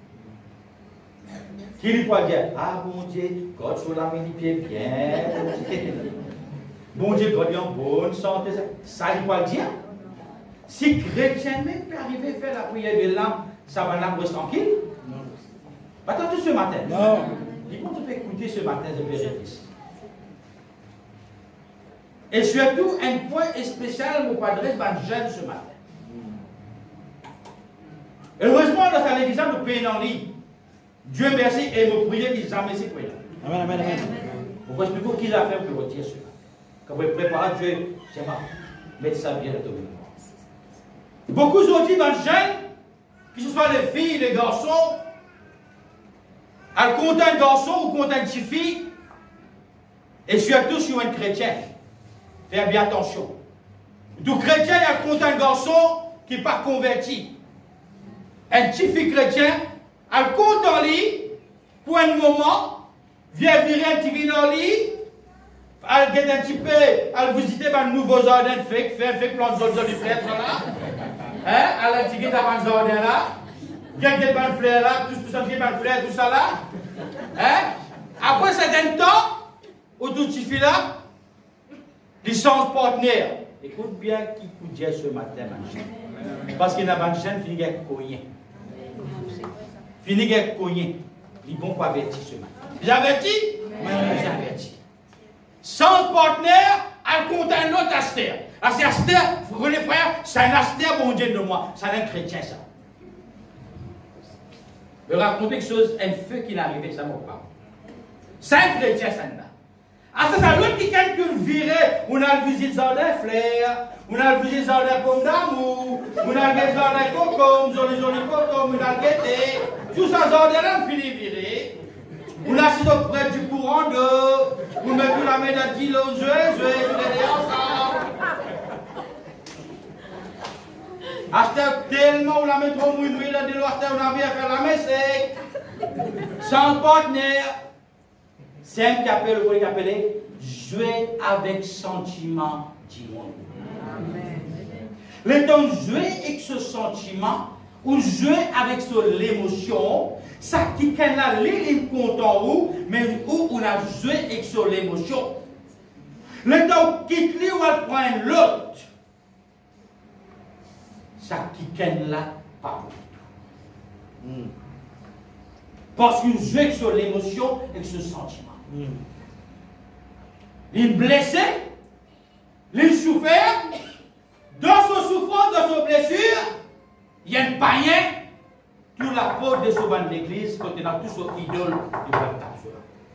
Qui lui va dire, ah bon Dieu, God soit la main pied bien, bon Dieu, God est en bonne santé, ça il va dire. Si chrétien même peut arriver à faire la prière de l'âme, ça va l'âme rester tranquille. Non. Attends-tu ce matin? Non. Dis moi tu peux écouter ce matin, je vais réfléchir. Et surtout, un point spécial, mon padre, va jeune ce matin. Heureusement, dans sa l'église, nous payons en ligne. Dieu merci et nous prions qu'il jamais s'y prie. Amen, amen, amen. Vous expliquer qu'il a fait pour retirer cela. Quand vous préparez Dieu, c'est mal. Mettez ça bien à tout le monde. Beaucoup aujourd'hui dans le jeune, que ce soit les filles, les garçons, elles comptent un garçon ou comptent une petite fille, et surtout sur un chrétien. Faites bien attention. Tout chrétien, il compte un garçon qui n'est pas converti. Un petit fille chrétien, elle compte en lit, pour un moment, vient virer un petit vin en lit, elle guette un petit peu, elle visite un nouveau jardin, fait, fait, fait, plante de du prêtre là. Hein? Elle a dit qu'elle a un jardin là, qu'elle a un fleur là, tout ça, qu'elle a un fleur, tout ça là. Hein? Après certain temps, au tout petit fille là, ils changent partenaire. Écoute bien qui coûte Dieu ce matin, man. Parce qu'il y a un jeune fini avec cogné. Fini avec cogné. Ils vont pas avertir ce matin. J'avertis? J'avertis. Sans partenaire, elle compte un autre Astère. Parce que Astère, vous connaissez frère, c'est un Astère, bon Dieu de moi. C'est un chrétien, ça. Je vais raconter quelque chose, un feu qui est arrivé, ça m'a pas. C'est un chrétien, ça là. Ah, ça, c'est l'autre qui vient que virer. On a le visite dans les fleurs, on a le visite dans les pommes d'amour, on a le visite dans les cocombes, dans les jolis cocombes, on a le guetté. Tout ça, dans les là, on finit virer. On a assis auprès du courant d'eau, on met tout la main d'un kilo, jouer, jouer, jouer, ensemble. Acheter tellement, on la met trop mouille, mouille, là, de l'eau, acheter, on a bien fait la main sec. Sans partenaire. C'est un qui appelle, vous voyez appelé, jouer avec sentiment du monde. Le temps jouer avec ce sentiment, ou jouer avec l'émotion, ça qui est là, l'île content où, mais où on a joué avec l'émotion. Le temps quitte lui ou elle prend l'autre, ça qui est là, pas du tout. Parce qu'il joue avec l'émotion et ce sentiment. Mm. Il est blessé, il souffert, dans son souffrance, dans son blessure, il y a un païen, tout la peau de ce banc d'église, quand il a tout son idole, il va le faire.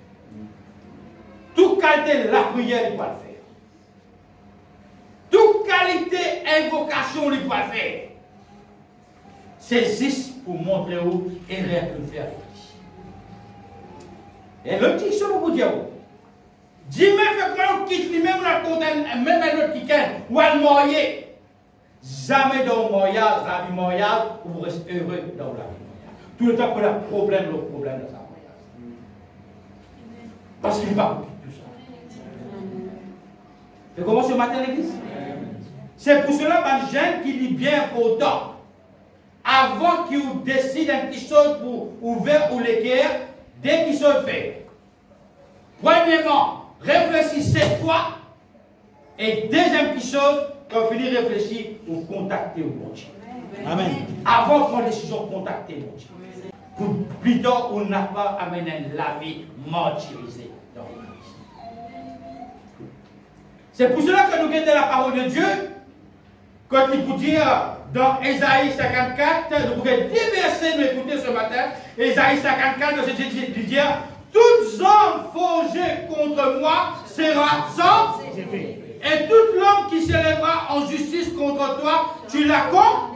Toute qualité de la prière, il va le faire. Toute qualité invocation, il va le faire. C'est juste pour montrer où il est peut faire. Et le petit chose pour vous dire, dis-moi, fais-moi quitte lui-même, la condamne, même un autre qui quitte, ou un moyen. Jamais dans le moyen, dans la vie moyenne, vous restez heureux dans la vie moyenne. Tout le temps qu'il y a un problème, le problème dans sa moyenne. Parce qu'il va pour tout ça. Et comment ce matin l'église? C'est pour cela que les gens qui disent bien autant, avant qu'ils décident un petit chose pour ouvrir ou l'équerre, dès qu'ils sont faits, premièrement, réfléchissez cette fois, et deuxième chose, quand vous finissez de réfléchir, vous contactez au bon Dieu. Amen. Avant de prendre décision, contactez mon Dieu. Pour plus tard, on n'a pas amené la vie martyrisée dans l'église. C'est pour cela que nous gardons la parole de Dieu, quand il vous dit dans Ésaïe cinquante-quatre, vous pouvez déverser, nous écouter ce matin, Ésaïe cinquante-quatre, c'est de dire, toute homme forgée contre moi sera sans, et toute l'homme qui s'élèvera en justice contre toi, tu la comptes.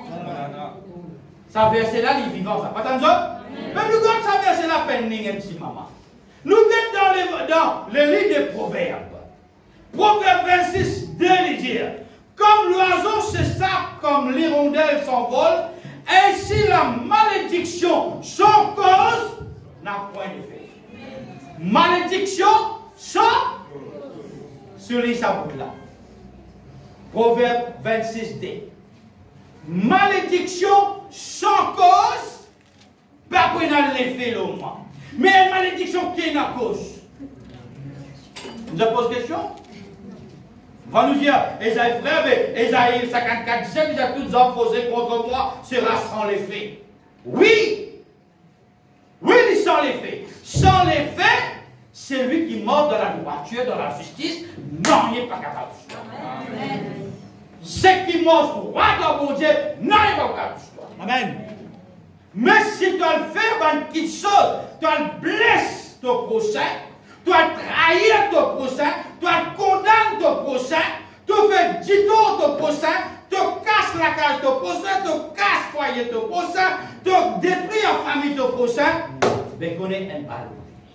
Ça verset là, il est vivant, ça. Pas tant de mais nous, quand ça verset là, peine, un petit maman. Nous sommes dans les, dans les livres des Proverbes. Proverbe vingt-six, deux, il dit, comme l'oiseau se sape, comme l'hirondelle s'envole, ainsi la malédiction sans cause n'a point d'effet. Malédiction sans sur les sabots là. Proverbe vingt-six, D. Malédiction sans cause, pas pour l'effet le moins. Mais une malédiction qui est la cause. Nous avons posé question? On va nous dire, Esaïe frère, Esaïe cinquante-quatre, dix-sept, ils ont tous opposé contre moi, sera sans les faits. Oui! Oui, il sans les faits. Sans les faits, c'est lui qui mord dans la droiture, dans la justice, non, il n'est pas capable de se faire. C'est qui mord droit dans mon Dieu, non, il n'est pas capable de se faire. Amen. Mais si tu le fais, ben, qu'il saute, tu le blesses ton prochain, tu trahir ton prochain, tu condamnes ton prochain, tu fais dito ton prochain, tu casses la cage ton prochain, tu casses le foyer ton prochain, tu détruis la famille ton prochain, ben connais un balle.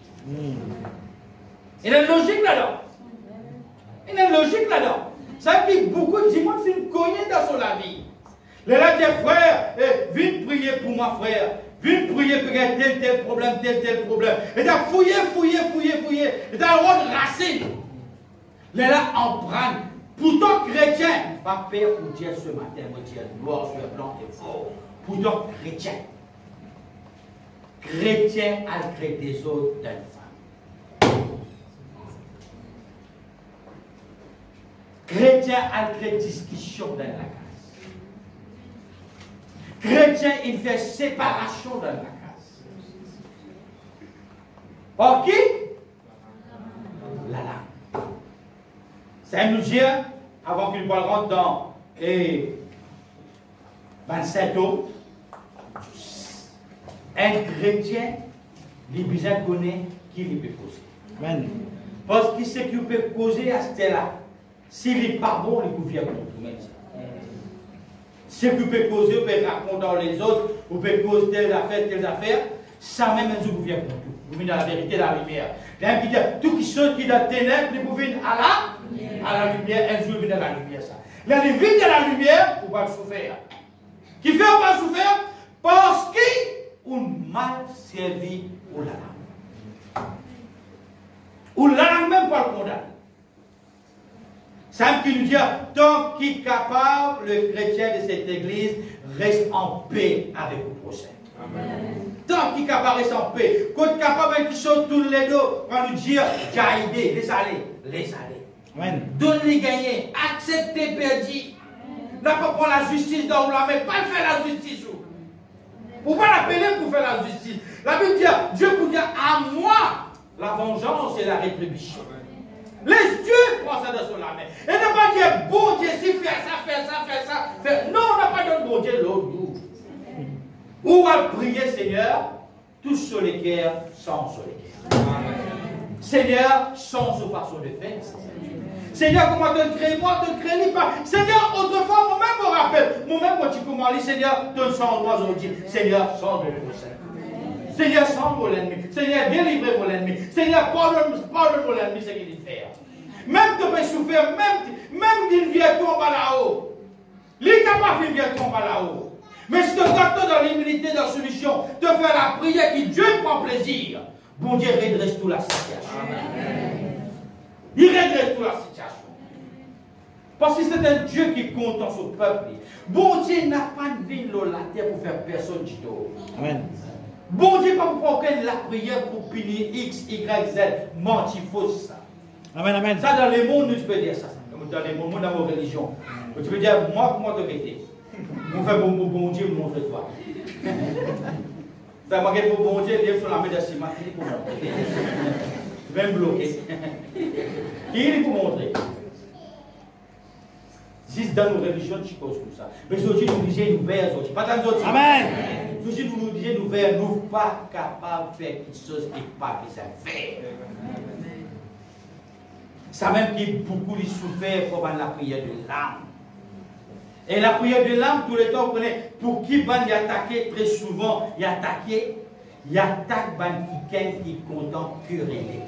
Il y a une logique là-dedans. Il y a une logique là-dedans. Ça fait que beaucoup de gens sont cognés dans son vie. Les là, des frères, eh, viens prier pour moi, frère. Viens prier pour tel, tel problème, tel, tel problème. Et t'as fouillé, fouillé, fouillé, fouillé. Et t'as le droit de racine. Les là, en prennent. Pourtant, chrétien, pas peur pour dire ce matin, moi, dire noir sur blanc et faux. Pourtant, chrétien. Chrétien a créé des autres d'une femme. Chrétien a créé discussion dans la case. Chrétien, il fait séparation dans la case. Or qui? La langue. Ça nous dit, avant qu'il rentre dans et vingt-sept autres, un chrétien, il besoin de connaître qui il peut causer. Amen. Parce qu'il sait qu'il peut causer à ce là. S'il n'est pas bon, il peut faire contre tout. Ce que vous pouvez causer, vous pouvez raconter dans les autres, vous pouvez causer telle affaire, telle affaire, ça même un jour vous vient pour tout. Vous venez dans la vérité, dans la lumière. L'un qui dit, tout qui saute qui est dans la ténèbres, vous venez à la, à la lumière, un jour vous venez dans la lumière. Ça. L'un qui vient dans la lumière, vous va souffrir. Qui fait pas souffrir? Parce qu'il a mal servi ou la langue. Ou la langue même pas le condamner. Ça qui nous dit, tant qu'il est capable, le chrétien de cette église reste en paix avec le prochain. Amen. Tant qu'il est capable, reste en paix. Quand il est capable de sauter tous les deux, on va nous dire, j'ai aidé, laisse aller, laisse aller. Amen. Donne-les gagner, acceptez perdu. N'a pas prendre la justice dans la main, pas faire la justice. Pourquoi l'appeler pour faire la justice? La Bible dit, Dieu vous dit, à moi, la vengeance et la rétribution. Laisse Dieu prendre ça dans son main. Et ne pas dire, bon Dieu, si fais ça, fais ça, fais ça. Fais... Non, on n'a pas de bon Dieu l'autre jour. On va prier, Seigneur, tous sur les cœurs, sans sur les cœurs. Seigneur, sans façon de faire. Seigneur, comment te créer moi, te créer pas. Seigneur, autrefois, moi-même me rappelle. Moi-même, quand tu commences, Seigneur, donne sans moi aujourd'hui. Seigneur, sans mon prochain. Seigneur, sans mon ennemi. Seigneur, délivre mon ennemi. Seigneur, pardonne, pardonne mon ennemi, c'est qu'il fait. Même tu peux souffrir, même, même d'une vie tombe là-haut. Les capables d'une vie tombe là-haut. Mais si tu t'attends dans l'humilité, dans la solution, de faire la prière qui Dieu prend plaisir, bon Dieu redresse toute la situation. Amen. Il redresse toute la situation. Parce que c'est un Dieu qui compte dans son peuple. Bon Dieu n'a pas de vie dans la terre pour faire personne du tout. Amen. Bon Dieu, pas pour prendre la prière pour punir X, Y, Z, mentir, fausse. Amen, amen. Ça, dans les mondes, tu peux dire ça. Dans les mondes, dans vos religions. Tu peux dire, moi, comment te mettez? Mon frère, bon, bon Dieu, montre toi. Ça m'a dit, bon Dieu, il est sur la main de ciment, il est pour montrer. Je vais me bloquer. Qui est pour montrer? Juste dans nos religions, tu causes comme ça. Mais aujourd'hui, nous disons nous verts, pas dans d'autres. Amen. Aujourd'hui, nous disons nous verts, nous pas capables de faire quelque chose qui n'est pas besoin de faire. Ça même qui beaucoup de souffert pour la prière de l'âme. Et la prière de l'âme, tout le temps, vous connaissez, pour qui va y attaquer très souvent, y attaquer, il attaque quelqu'un qui est content quereller.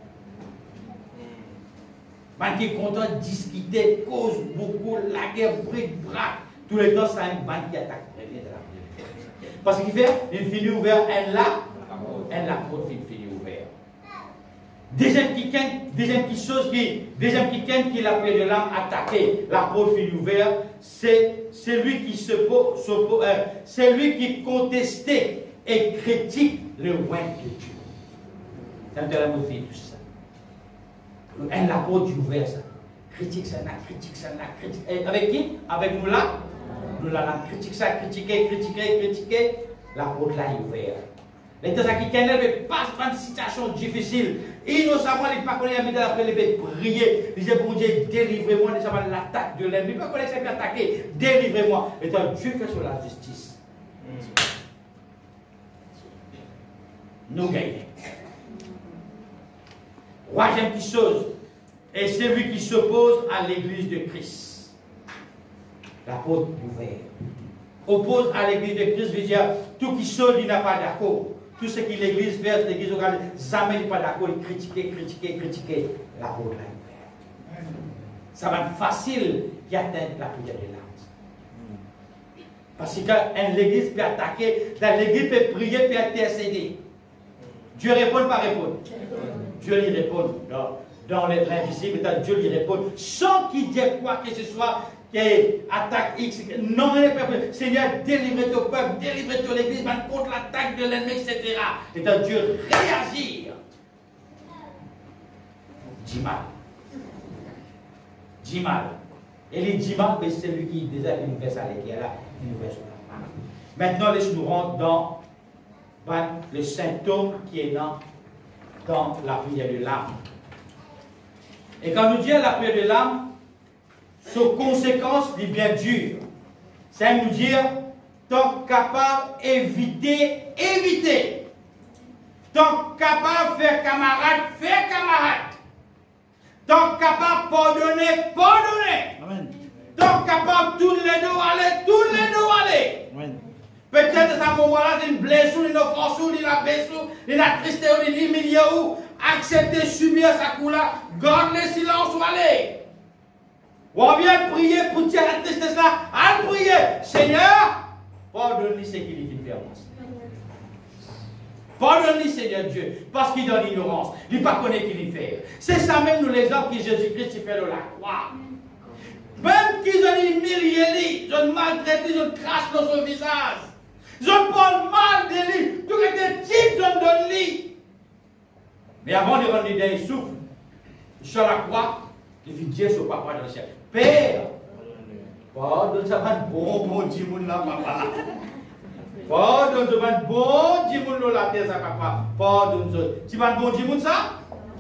Qui est content de discuter, cause beaucoup, la guerre, brique, braque. Tous les temps, c'est un ban qui attaque. Parce qu'il fait, il finit ouvert, un là, un là, il finit ouvert. Deuxième qui deuxième qui chose qui, deuxième qui qui est la paix de l'âme attaquée, la porte finit ouvert, c'est celui qui se pose, euh, c'est lui qui contestait et critique le roi de Dieu. Ça me donne tout ça. Un la porte ouvert, ça. Critique ça, là, critique ça, là, critique. Et avec qui? Avec nous là? Nous là, critique ça, critiquer, critiquer, critiquer. La porte là est ouverte. Les gens qui ne passent pas une situation difficile. Innocemment, ils ne pas connaître la vie après les prier. Ils disent, bon Dieu, délivrez-moi de l'attaque de l'ennemi. Ils ne pas connaître cette attaquer. Délivrez-moi. Et donc, Dieu fait sur la justice. Nous gagnons. Troisième chose, et celui qui s'oppose à l'église de Christ. La porte ouverte. Oppose à l'église de Christ veut dire tout qui saute, il n'a pas d'accord. Tout ce qui l'église fait, l'église orale, jamais pas d'accord, il critique, critiquer, critiquer. La porte est ouverte. Ça va être facile qui atteint la prière de l'âme. Parce que l'église peut attaquer, l'église peut prier, peut intercéder. Dieu répond, pas répondre. Dieu lui répond dans, dans l'invisible, Dieu lui répond sans qu'il dise quoi que ce soit, qui attaque X. Non, Seigneur, délivre ton peuple, délivre ton église contre l'attaque de l'ennemi, et cetera. Et donc Dieu réagit. Dit mal. Dit mal. Et les dit mal, c'est celui qui déjà universal qui est là, universal. Maintenant, laisse-nous rentrer dans ben, le symptôme qui est dans, dans la prière de l'âme. Et quand nous disons la prière de l'âme, ses conséquences sont bien dures. Ça veut nous dire, tant capable d'éviter, éviter. Tant capable de faire camarade, faire camarade. Tant capable de pardonner, pardonner. Amen. Tant capable de tous les deux aller, tous les deux aller. Amen. Peut-être à ce moment-là, une blessure, une offense, une blessure, une tristesse, une humiliation, accepter, subir sa couleur, garde le silence ou aller. Ou bien prier pour dire la tristesse là, à prier. Seigneur, pardonne-lui ce qu'il vient faire. Pardonne-lui, Seigneur Dieu, parce qu'il est dans l'ignorance. Il ne pas connaît qu'il fait. C'est ça même, nous, l'exemple que Jésus-Christ fait de la croix. Même qu'ils ont humilié, ils ont maltraité, ils ont craché dans son visage. Ils ont parlé mal de lui. Tout les types ils ont donné lui. Mais avant de rendre l'idée, il souffle. Sur la croix, il dit Dieu sur papa dans le ciel. Père, pardonne ça va bon, bon, dis là, papa. Pardonne ça va bon, dis là, terre, ça, papa. Pardonne ça. Tu vas bon, dis ça?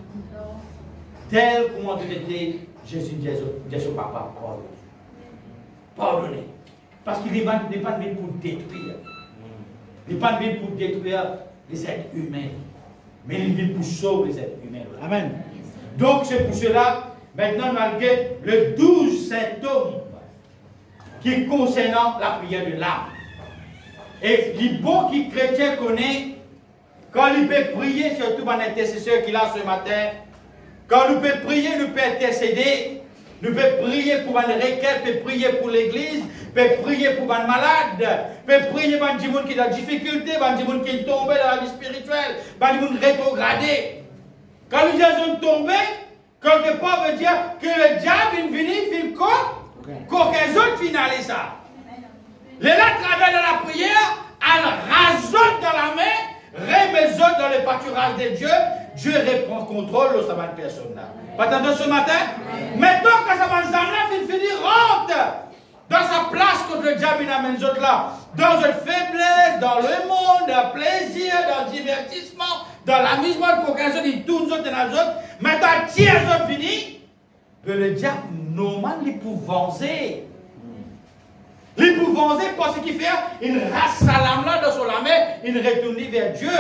Tel comment tu étais, Jésus dit sur papa, pardonne. Pardonnez. Parce qu'il n'est pas venu pour détruire. Il n'est pas venu pour détruire les êtres humains. Mais il vient pour sauver les êtres humains. Amen. Donc c'est pour cela, maintenant, malgré le douze symptômes qui concernant la prière de l'âme. Et les bons qui chrétiens connaissent, quand il peut prier, surtout mon intercesseur qu'il a ce matin, quand nous peut prier, nous peut intercéder, nous peut prier pour une requête, peut prier pour l'église, peut prier pour un malade, peut prier pour un gens qui est dans la difficulté, pour un gens qui est tombé dans la vie spirituelle, pour un gens rétrogradé. Quand les gens sont tombés, quelque part veut dire que le diable est venu, il quoi? Qu'aucun autre finalise ça. Les là travaillent dans la prière, en rasote dans la main, remet dans le pâturage de Dieu, Dieu reprend contrôle de cette personne-là. Pas attendre ce matin? Maintenant, quand ça va s'en il finit, rentre dans sa place contre le diable, il amène les autres là. Dans une faiblesse, dans le monde, dans le plaisir, dans le divertissement, dans l'amusement, pour qu'un autre, il tourne les autres et les autres. Maintenant, tiens les autres finis. Que le diable, normalement, il peut venger. Il peut venger parce qu'il fait, il rase sa lame là dans son lame, il retourne vers Dieu.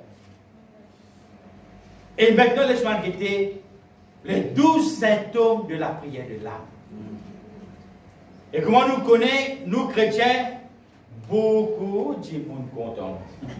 Et maintenant, laisse-moi guetter les douze symptômes de la prière de l'âme. Et comment nous connaissons, nous chrétiens, beaucoup de monde content.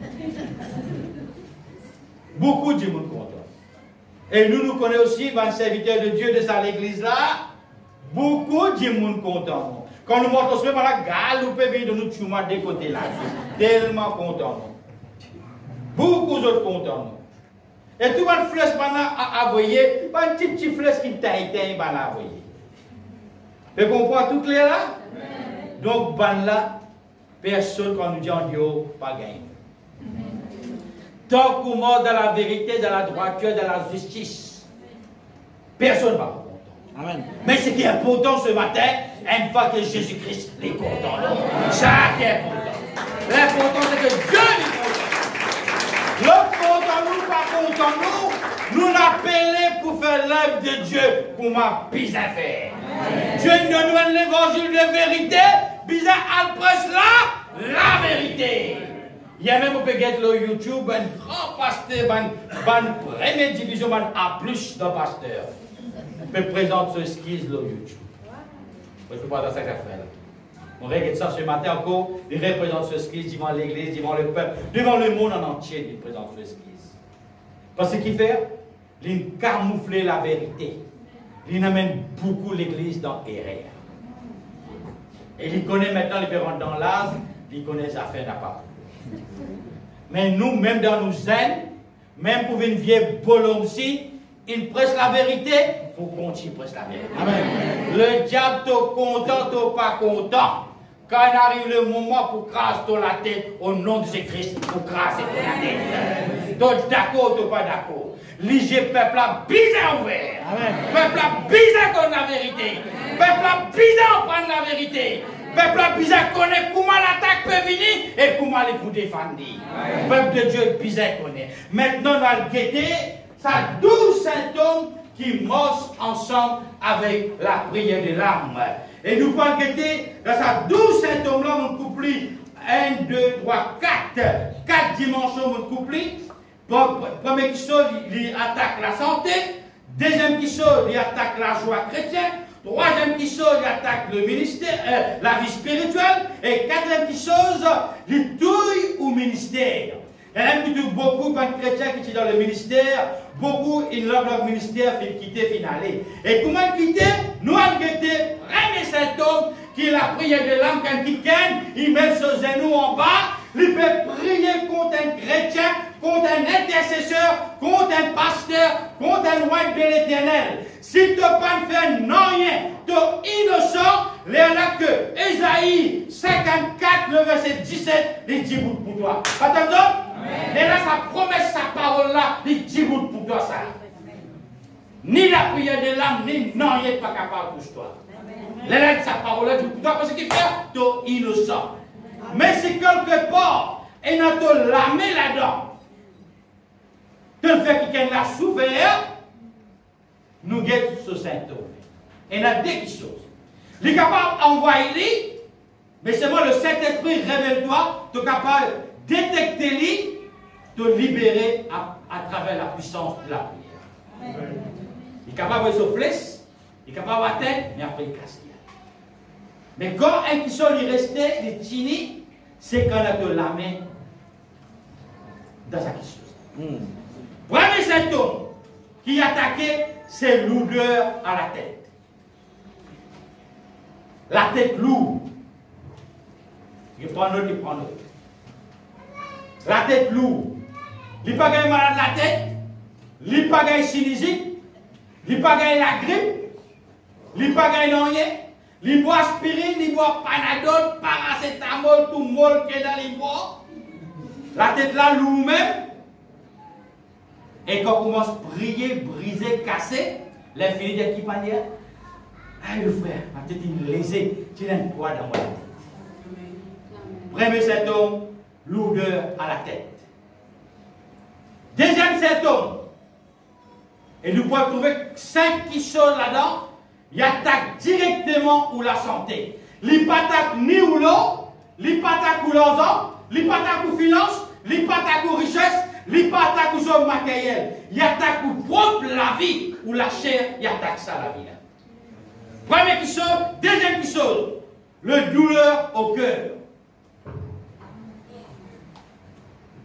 Beaucoup de monde content. Et nous, nous connaissons aussi, les serviteurs de Dieu de ça, l'église là, beaucoup de monde content. Quand nous montons ce moment-là, galoupe venir de nous tuer des côtés là. Tellement content. Beaucoup d'autres contents. Et tout le monde flèche à envoyer, pas un petit petit flèche qui taille, taille, à envoyer. Vous comprenez tout clair là? Donc, ban là, personne, quand nous dit en Dieu, pas gagné. Tant qu'on mort dans la vérité, dans la droiture, dans la justice, personne ne va pas content. Amen. Mais ce qui est important ce matin, une fois que Jésus-Christ est content, ça qui est important. L'important c'est que Dieu est content. Le content nous, pas content nous, nous l'appelons pour faire l'œuvre de Dieu, pour ma pise à faire. Dieu nous donne l'évangile de vérité, bizarre à presse là, la vérité. Il y a même, on peut get le YouTube, un grand pasteur, une première division, un A plus de pasteur. On peut présenter ce skills le YouTube. Je ne peux pas dans cette affaire-là. On regarde ça ce matin encore, il représente ce skills devant l'église, devant le peuple, devant le monde en entier, il présente ce skills. Parce que ce qu'il fait, il camoufle la vérité. Il amène beaucoup l'église dans l'erreur. Et il connaît maintenant les parents dans l'âge, il connaît les affaires n'a pas. Mais nous, même dans nos zen, même pour une vieille bolom aussi, il presse la vérité, pour continuer presse la vérité. Amen. Le diable t'es content, t'es pas content. Quand arrive le moment pour craser la tête, au nom de Jésus-Christ, pour craser la tête. T'es d'accord, t'es pas d'accord. Lige peuple a bizarre ouvert. Amen. Peuple a bizarre qu'on la vérité. Peuple a bizarre prendre la vérité. Peuple a bizarre connaît comment l'attaque peut venir et comment les pour défendre. Peuple de Dieu bizarre connaît. Maintenant, on a guetté, ça douze symptômes qui marchent ensemble avec la prière de l'âme. Et nous pouvons guetter, dans ça douze symptômes-là, on couple un, deux, trois, quatre. Quatre dimensions, on couple. Premier qui sort, il attaque la santé. Deuxième qui sort, il attaque la joie chrétienne. Troisième qui sort, il attaque le ministère, euh, la vie spirituelle. Et quatrième qui sort, il touille au ministère. Il y en a qui touillent beaucoup de chrétiens qui sont dans le ministère. Beaucoup, ils leur leur ministère, ils quittent, ils finalent. Et comment quitter? Nous avons quitté, premier symptôme, qui est la prière de l'âme, quand il gagne, il met ses genoux en bas. Il peut prier contre un chrétien, contre un intercesseur, contre un pasteur, contre un roi de l'éternel. Si tu n'as pas fait rien, tu es innocent, il y en a que Ésaïe cinquante-quatre, le verset dix-sept, il dit pour toi. Attends, il y a sa promesse, sa parole là, il dit pour toi ça. Ni la prière de l'âme, ni non, il n'est pas capable pour toi. Il y a sa parole là, pour toi, parce qu'il fait, tu es innocent. Mais si quelque part, et nous te lamé là-dedans, tu le fais qu'il a souffert, nous guettons ce symptôme. Et il y a deux choses. Il est capable d'envoyer, mais seulement le Saint-Esprit révèle-toi, tu es capable de détecter lui, de libérer à, à travers la puissance de la prière. Amen. Il est capable de souffler, il est capable d'atteindre, mais après il casse. Mais quand un qui sont il restait, il tini, c'est quand on a de la main dans sa question. Mm. Premier symptôme qui attaquait, c'est l'odeur à la tête. La tête lourde. Il prend l'autre, il prend l'autre. La tête lourde. Il n'y a pas de malade de la tête. Il n'y a pas de sinusite. Il n'y a pas de la grippe. Il n'y a pas de rien. Il boit aspirine, il boit panadol, paracétamol, tout le monde qui est dans les bois. La tête là, lourde même. Et quand on commence à briller, briser, casser, l'infini de qui manière? Ah, le frère, ma tête est lésée, tu as un poids dans moi. Premier symptôme, l'odeur à la tête. Deuxième symptôme, et nous pouvons trouver cinq qui sont là-dedans, il attaque directement où la santé. Il n'attaque ni où l'eau, il n'attaque où l'argent, il n'attaque aux finances, il n'attaque aux richesses, il n'attaque aux hommes matériels. Il attaque où propre la vie, ou la chair, il attaque ça la vie. Premier qui sort, deuxième qui sort, le douleur au cœur.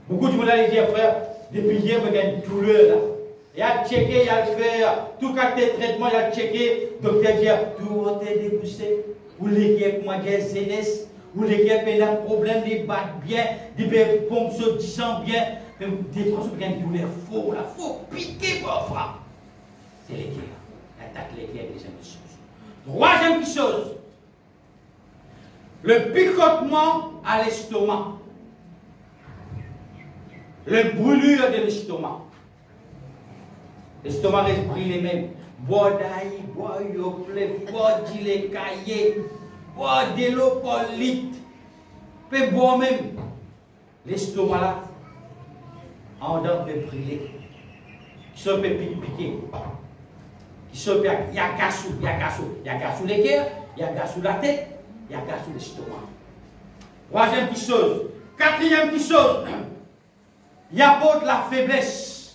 Beaucoup de monde allait dire, frère, depuis hier, il y a une douleur là. Il a checké, il a fait tout cas de traitement, il a checké. Docteur dit, tout est débouché. Ou l'équipe, moi, j'ai zénès. Ou l'équipe, il a un problème, il bat bien, il pompe se disant bien. Mais des fois, il y a une douleur faux là, faut piquer parfois. C'est l'équipe. Attaque l'équipe, deuxième chose. Troisième chose, le picotement à l'estomac. Le brûlure de l'estomac. L'estomac reste brûlé même. Bois d'ail, bois yople, bois d'ile caillé, bois de l'eau pour litre. Peut boire même. L'estomac là, en dedans peut brûler. Qui se peut piquer. Qui se peut, il y a gassou, il y a gassou, il y a gassou les cœurs, il y a gassou la tête, il y a gassou l'estomac. Troisième petite chose. Quatrième petite chose. Il y a pas de la faiblesse.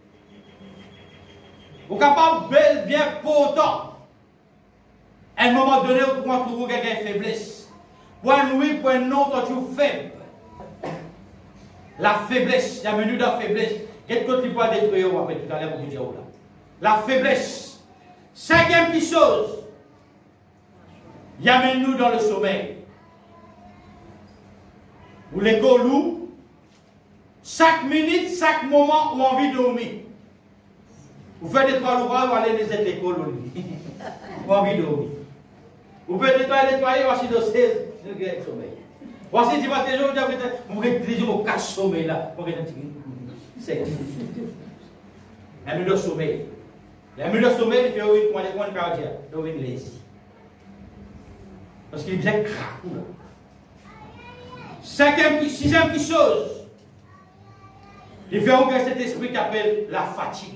Vous êtes capable de bien pourtant. À un moment donné, vous pouvez trouver quelqu'un de faiblesse. Pour un oui, pour un non, tu es faible. La faiblesse, il y a un menu de la faiblesse. Qu'est-ce que tu peux détruire après tout à l'heure, vous dire là? La faiblesse. Cinquième petite chose. Il y a un nous dans le sommeil. Vous les loup. Chaque minute, chaque moment, vous avez envie de dormir. Vous faites des trois ouvrages, vous allez les aider l'école au lit. Vous avez envie de dormir. Vous faites nettoyer, nettoyer, voici le seize, le sommeil. Voici, tu vas te dire, vous faites toujours au cache sommeil là. C'est la minute de sommeil. La minute de sommeil, il fait une commande cardiaque, il fait une lazy. Parce qu'il est bien cracou là. Cinquième, sixième petite chose. Il fait ouvrir cet esprit qui appelle la fatigue.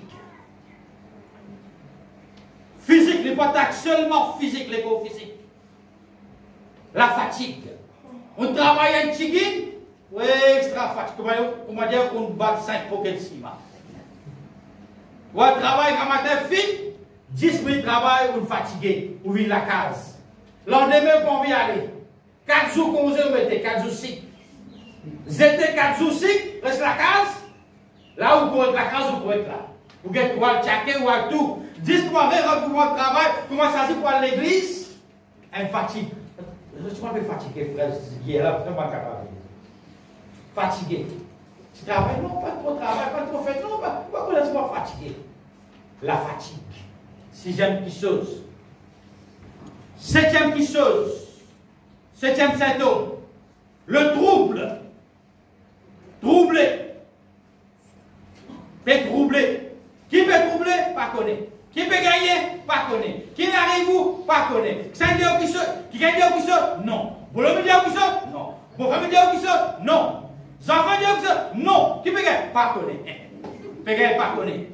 Physique, il n'est pas seulement physique, les cours physiques. La fatigue. On travaille un tigine, oui, extra fatigue. Comment dire qu'on bat cinq pockets de ciment. On travaille comme matin fit, dix minutes de travail, on est fatigué, on vit la case. Lendemain, on vient aller. quatre jours qu'on vous mettez, quatre jours six. Zété quatre jours six, reste la case. Là où vous êtes la case, vous pouvez être là. Vous êtes pour aller checker ou à tout. dix pour avoir pour votre travail, comment ça se pour aller à l'église? Un fatigue. Je suis un peu fatigué, frère. Il est là, je ne suis pas capable. Fatigué. Tu travailles, non, pas trop travail, pas trop fait, non, pas, pas qu'on laisse-moi fatigué. La fatigue. Sixième petite chose. Septième petite chose. Septième symptôme. Le trouble. Troublé. Peut troubler. Qui peut troubler? Pas connaître. Qui peut gagner? Pas connaître. Qui n'arrive où? Pas connaître. C'est Dieu qui saute? Qui gagne Dieu qui saute? Non. Vous le Dieu qui saute? Non. Vous famille Dieu qui saute? Non. Enfants Dieu qui saute? Non. Qui peut gagner? Pas connaître. Peut gagner? Pas connaître.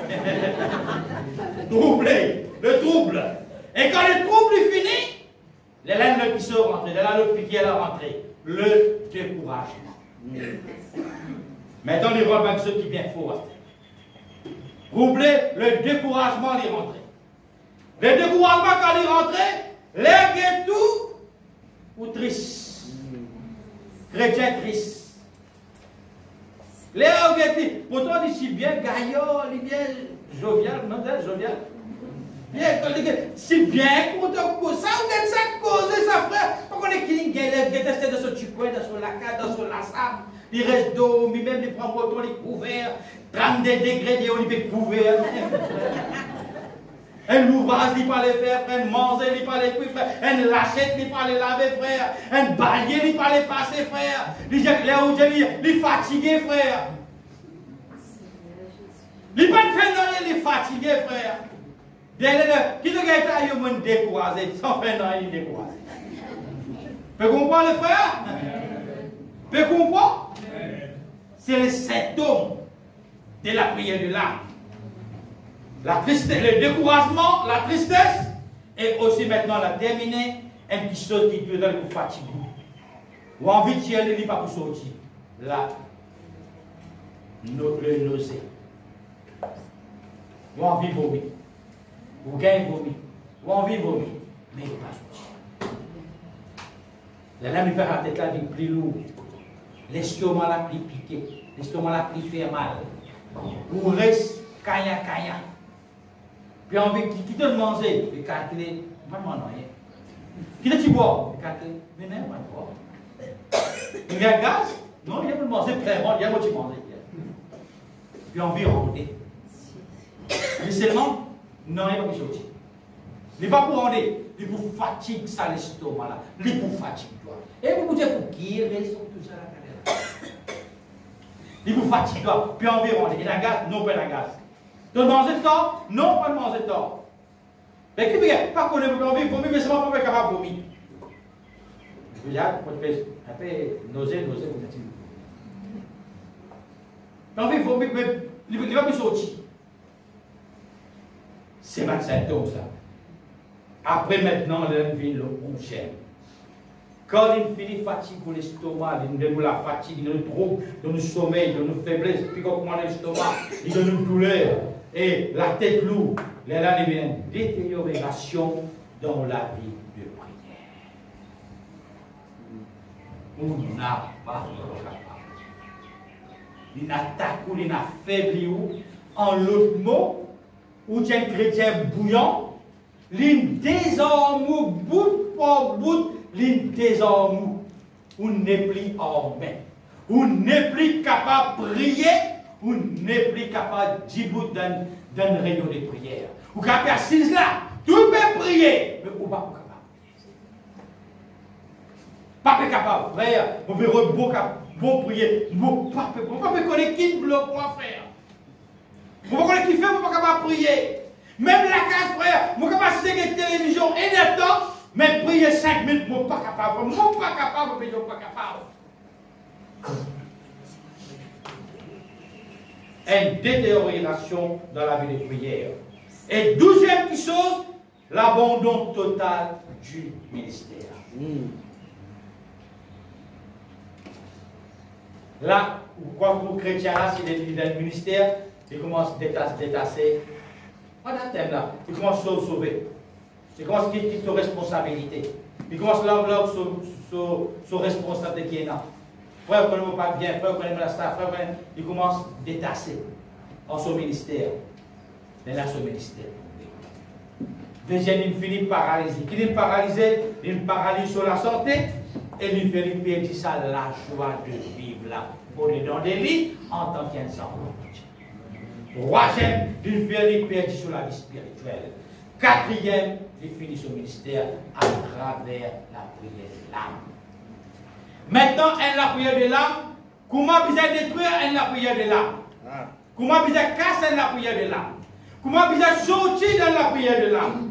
Troublé. Le trouble. Et quand le trouble est fini, l'élève qui se rentre, l'élève le piqué à la rentrée. Le découragement. Maintenant, les voit avec ceux qui bien faux. Troublé, le découragement les rentrer. Le découragement quand il rentrait, l'air tout ou triste. Chrétien triste. L'air tout. Pourtant, ici bien gaillot, il est bien jovial, non, jovial. Bien, si bien content que ça, on a ça causé ça, frère. On est qui est testé dans ce tucoin, dans ce lac, dans ce lassam. Il reste d'eau, même il prend pour les couverts, trente-deux degrés de olive couvert. Un ouvrage, il pas les faire, un manger, il pas les cuire, un lachette, il pas les laver, frère. Un balai, il pas les passer, frère. Il est fatigué, frère. Il pas de faire il est fatigué, frère. Qui te gagne à un découragé, sans faire non, il est découragé. Vous comprenez, le frère? Vous comprenez? C'est le symptôme de la prière de l'âme. La tristesse, le découragement, la tristesse, et aussi maintenant la terminer, une petite chose qui peut donner pour fatiguer. Ou envie de tirer, il n'est pas pour sortir. Là, le nausée. Ou envie de vomir. Ou gagne vomir. Ou envie de vomir. Mais il n'est pas sorti. La lame, il fait la tête là, il est plus lourd. l'estomac la plus piqué, l'estomac la plus fait mal. Ou reste kaya kaya. Puis on veut qui te manger, et calculer, pas de rien. Qui te bois, et calculer, mais même pas de boire. Il y a gaz, non, il y a pas de manger, très bon, il y a pas de manger. Puis on veut rendre. Mais seulement, non, il n'y a pas de chose. Il n'est pas pour rendre, il est pour fatigue ça l'estomac là, il est pour fatigue toi. Et vous vous dites pour qui raison tout ça là? Il vous fatigue toi, puis on veut rendre. Il y a gaz, non, pas de gaz. De manger de temps? Non, pas de manger de temps. Mais qui veut pas qu'on ait envie de vomir, mais seulement pas capable de vomir. Je veux dire, un peu nausée, nausée, vous êtes. L'envie de vomir, mais il ne va plus sortir. C'est ma symptôme ça. Après maintenant, l'envie de l'onzième. Quand il finit fatigue pour l'estomac, il donne la fatigue, il donne le trouble, il donne le sommeil, il donne la faiblesse, puis quand on prend l'estomac, il donne une douleur. Et la tête lourde, là, il y a une détérioration dans la vie de prière. On n'a pas capable. Il n'attaque ou il n'a faibli ou, en l'autre mot, ou tu es un chrétien bouillant, il désormais, bout pour bout, il désormais, ou n'est plus en main, ou n'est plus capable de prier, ou n'est plus capable de dire d'un rayon de prière. Ou capable assise là, tout peut prier, mais ou pas capable. Pas capable, frère, on peut bon bon prier, bon pas on pas connaître qui bloque quoi faire. On pas connaître qui fait, on pas capable prier. Même la case, frère, on capable de la télévision et de temps, mais prier cinq minutes, on pas capable, on pas capable, on pas capable. Une détérioration dans la vie de prière. Et douzième chose, l'abandon total du ministère. Mm. Là, quand vous chrétiens là, si les leaders du ministère, ils commencent à se détasser. Voilà le thème là. Ils commencent à se sauver. Ils commencent à quitter leur responsabilité. Ils commencent à leur sur responsabilité qui est là. Frère, vous ne connaissez pas bien, frère, vous connaissez la star, frère, ils commencent à détasser en son ministère. Mais là, son ministère. Deuxième, il finit paralysé. Qui est paralysé, il paralyse sur la santé et il finit perdre ça, la joie de vivre là. On est dans des lits en tant qu'enfant. Troisième, il finit perdre sur la vie spirituelle. Quatrième, il finit son ministère à travers la prière de l'âme. Maintenant, elle la prière de l'âme. Comment vous allez détruire elle la prière de l'âme? Ah. Comment vous allez casser la prière de l'âme? Comment vous allez sortir dans la prière de l'âme?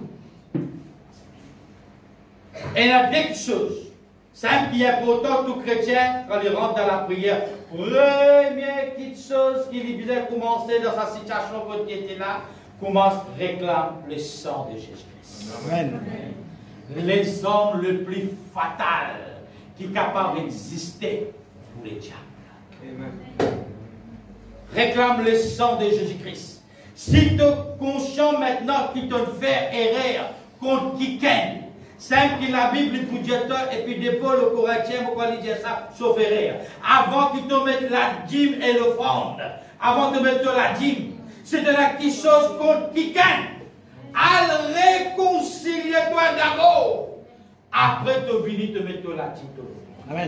Et il y a deux choses. Ça qui est important, tout chrétien, quand il rentre dans la prière, première petite chose qu'il devait commencer dans sa situation quand il était là, commence à réclamer le sang de Jésus-Christ. Amen. Le sang le plus fatal qui est capable d'exister pour les diables. Amen. Réclame le sang de Jésus-Christ. Si tu es conscient maintenant qu'il te fait erreur contre quelqu'un, c'est que la Bible pour dire et puis de Paul au Corinthiens, pourquoi il dit ça, sauf erreur. Avant qu'il te mette la dîme et l'offrande, avant de mettre la dîme, c'est de la qui chose contre quelqu'un. Al réconcilie-toi d'abord. Après, tu venir te mettre la dîme. Amen.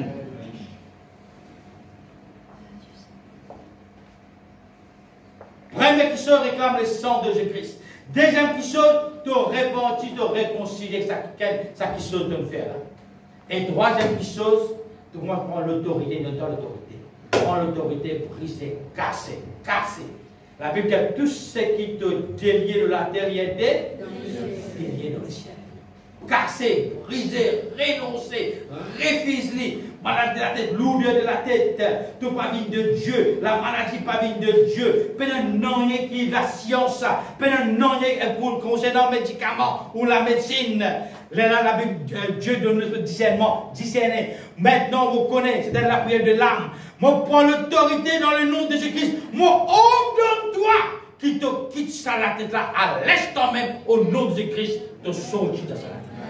Première chose, réclame le sang de Jésus-Christ. Deuxième chose, te repentir, te réconcilier avec ça qui chose de faire. Et troisième chose, tu prends l'autorité, notre l'autorité. Prends l'autorité, briser, casser, casser. La Bible dit tout ce qui te délie de la terre, il est délié dans le ciel. Casser, briser, renoncer, refuser, malade de la tête, lourdeur de la tête, tout pas vie de Dieu, la maladie pas vie de Dieu, pendant non qui la science, pendant non pour concernant les médicaments ou la médecine, là la Bible, Dieu donne le discernement, discerner. Maintenant vous connaissez, c'est dans la prière de l'âme. Moi prends l'autorité dans le nom de Jésus-Christ, moi ordonne-toi qui te quitte ça la tête là à l'instant même au nom de Jésus-Christ de sortir de ça.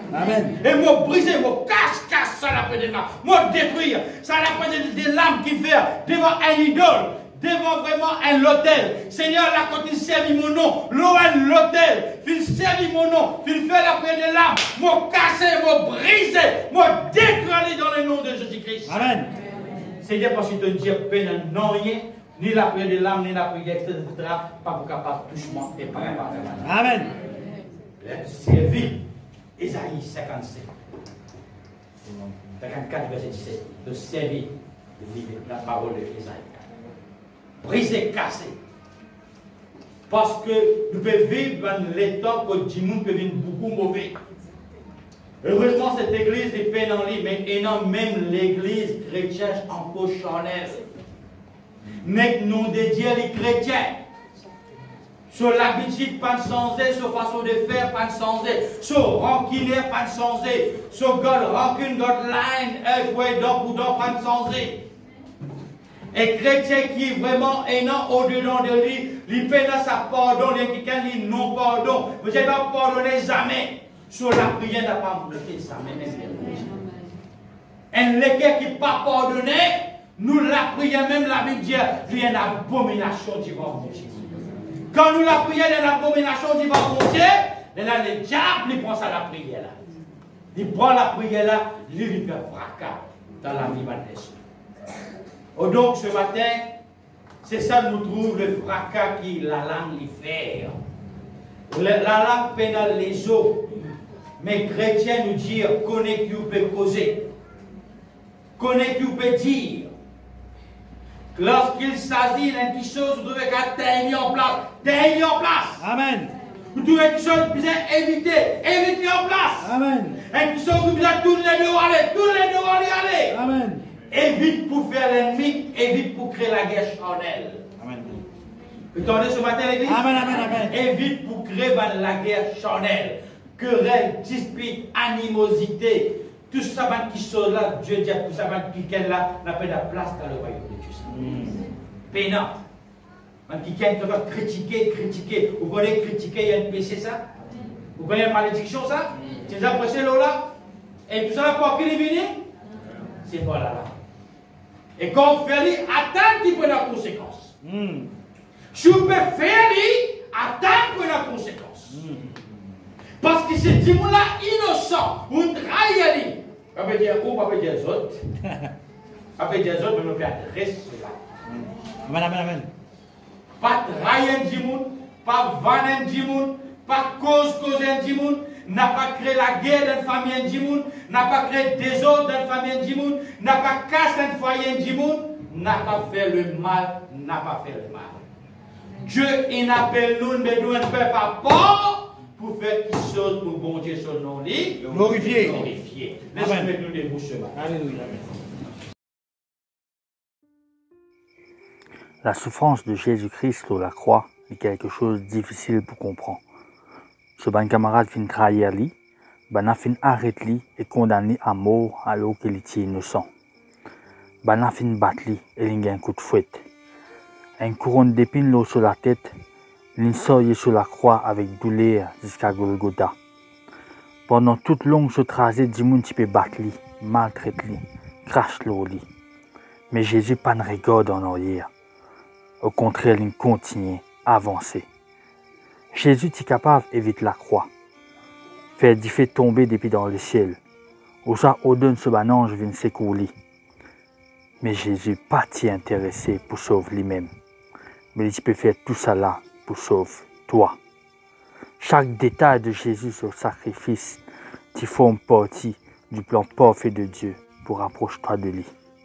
Amen. Et moi briser, moi casse, casse ça la près des lames. Moi détruire, ça la près des lames qui fait devant un idole, devant vraiment un l'autel. Seigneur, là quand il servit mon nom, loin l'autel, il servit mon nom, il fait la près des lames. Moi casser, moi briser, moi détruire dans le nom de Jésus-Christ. Amen. Seigneur, parce qu'il te dit, peine non rien, ni la prière de l'âme, ni la prière, et cetera, pas pour capable de touchement et pas capable de faire mal. Amen. Servi, Isaïe cinquante-sept, cinquante-quatre, verset dix-sept, de servir, de vivre la parole de Isaïe. Briser, casser. Parce que nous pouvons vivre dans l'état que le monde peut venir beaucoup mauvais. Heureusement, cette église est peine en lit, mais énorme même l'église chrétienne encore charnelle. Mais nous dédions les chrétiens. Sur l'habitude, pas de changer, sur façon de faire, pas de changer, sur rancunier, pas de changer, sur God rancune, God line, un jouet d'or pour d'or, pas de changer. Et chrétien qui est vraiment énorme au-dedans de lui, il peine sa pardon, il y a quelqu'un qui non pardon, vous n'allez pas pardonner jamais. Sur la prière n'a pas bloqué ça, même un légué qui n'est pas pardonné, nous la prière, même la Bible dit, il y a une abomination devant mon Dieu. Quand nous la prière, il y a une abomination devant mon Dieu, là, le diable, il prend ça la prière là. Il prend la prière là, il lui fait fracas dans la vie de l'esprit. Donc ce matin, c'est ça nous trouve le fracas qui la langue lui fait. La langue pénale les os. Mais chrétien nous dit, connaît qui vous peut causer. Connaît qui vous peut dire. Lorsqu'il s'agit d'une quelque chose, vous devez tenir en place. Tenir en place. Amen. Vous devez quelque chose, vous devez éviter. Éviter en place. Amen. Et quelque chose, vous devez tous les deux aller. Tous les deux aller. aller. Amen. Évite pour faire l'ennemi. Évite pour créer la guerre charnelle. Amen. Vous entendez ce matin l'église? Amen, amen, amen. Évite pour créer la guerre charnelle. Querelle, dispute, animosité, tout ça qui sont là, Dieu dit tout ça qui est là, n'a pas de place dans le royaume de Dieu. Mm. Pénant. Qui est critiquer, critiquer. Vous connaissez critiquer, il y a un péché ça? Vous connaissez la malédiction ça? C'est déjà pressé là? Et tout ça, pour qui est venu? C'est pas là là. Et quand on fait lui, attendre qu'il prenne la conséquence. Mm. Si vous pouvez faire lui, attendre qu'il prenne la conséquence. Mm. Parce que c'est des gens-là innocents, on trahit. On peut dire, on peut dire les autres. On peut dire les autres, mais on peut adresser cela. Amen, amen, amen. Pas trahir des gens, pas vendre des gens, pas cause causer des gens, n'a pas créé la guerre dans la famille des gens, n'a pas créé des autres dans la famille des gens, n'a pas cassé un foyer des gens, n'a pas fait le mal, n'a pas fait le mal. Dieu, il appelle nous, mais nous ne faisons pas peur. Pour faire quelque chose pour bon Dieu son nom libre, glorifier. glorifier. Laissez-nous des bouches. Alléluia. La souffrance de Jésus-Christ sur la croix est quelque chose de difficile pour comprendre. Ce bon camarade fin trahir lui, ben fin arrêter lui et condamné à mort alors qu'il était innocent. Ben fin battre lui et il a un coup de fouette. Un couronne d'épines sur la tête. Il sortit sur la croix avec douleur jusqu'à Golgotha. Pendant toute longue ce trajet, du monde qui peut battre lui, maltraiter lui, crache le lit. Mais Jésus pas de regard en arrière. Au contraire, il continue à avancer. Jésus est capable d'éviter la croix, faire du fait tomber depuis dans le ciel. Ou ça, au-delà de ce ange vient secourir. Mais Jésus pas si intéressé pour sauver lui-même. Mais il peut faire tout ça là. Pour sauver toi. Chaque détail de Jésus sur le sacrifice qui forme partie du plan parfait de Dieu pour rapprocher-toi de lui.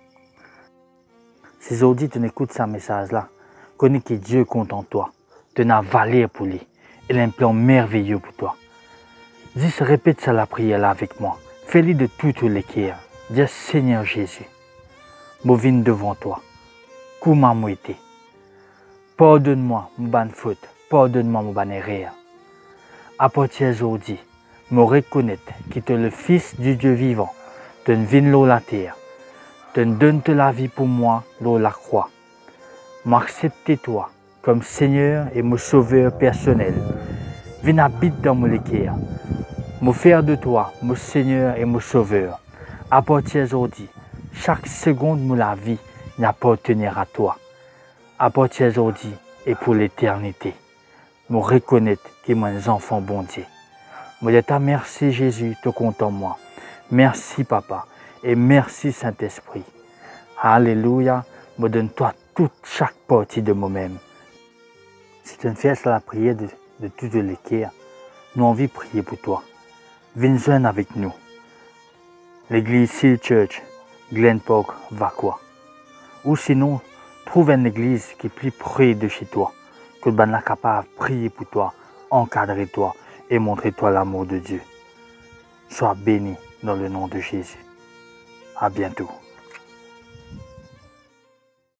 Si aujourd'hui tu écoutes ce message-là, connais que Dieu compte en toi, tu as valeur pour lui, il a un plan merveilleux pour toi. Dis, répète ça la prière là avec moi, fais-le de tout le cœur. Dis, Seigneur Jésus, je viens devant toi, comment moi été. Pardonne-moi mon bonne faute, pardonne-moi mon bonne erreur. À partir d'aujourd'hui, je reconnais que tu es le Fils du Dieu vivant, tu viens de la terre, tu donnes la vie pour moi, dans la croix. M'accepter toi comme Seigneur et mon Sauveur personnel. Viens habiter dans mon cœur. Me faire de toi, mon Seigneur et mon Sauveur. À partir d'aujourd'hui, chaque seconde de la vie n'appartenir à toi. À partir d'aujourd'hui et pour l'éternité. Me reconnaître que mon enfant bon Dieu. Me dire merci Jésus, te compte en moi. Merci Papa et merci Saint-Esprit. Alléluia, me donne-toi toute chaque partie de moi-même. Si tu ne fais la prière de, de tout le cœur, nous avons envie de prier pour toi. Viens joindre avec nous. L'église Seal Church, Glen Park, Vacois. Ou sinon, trouve une église qui est plus près de chez toi, que tu es capable de prier pour toi, encadrer toi et montrer toi l'amour de Dieu. Sois béni dans le nom de Jésus. À bientôt.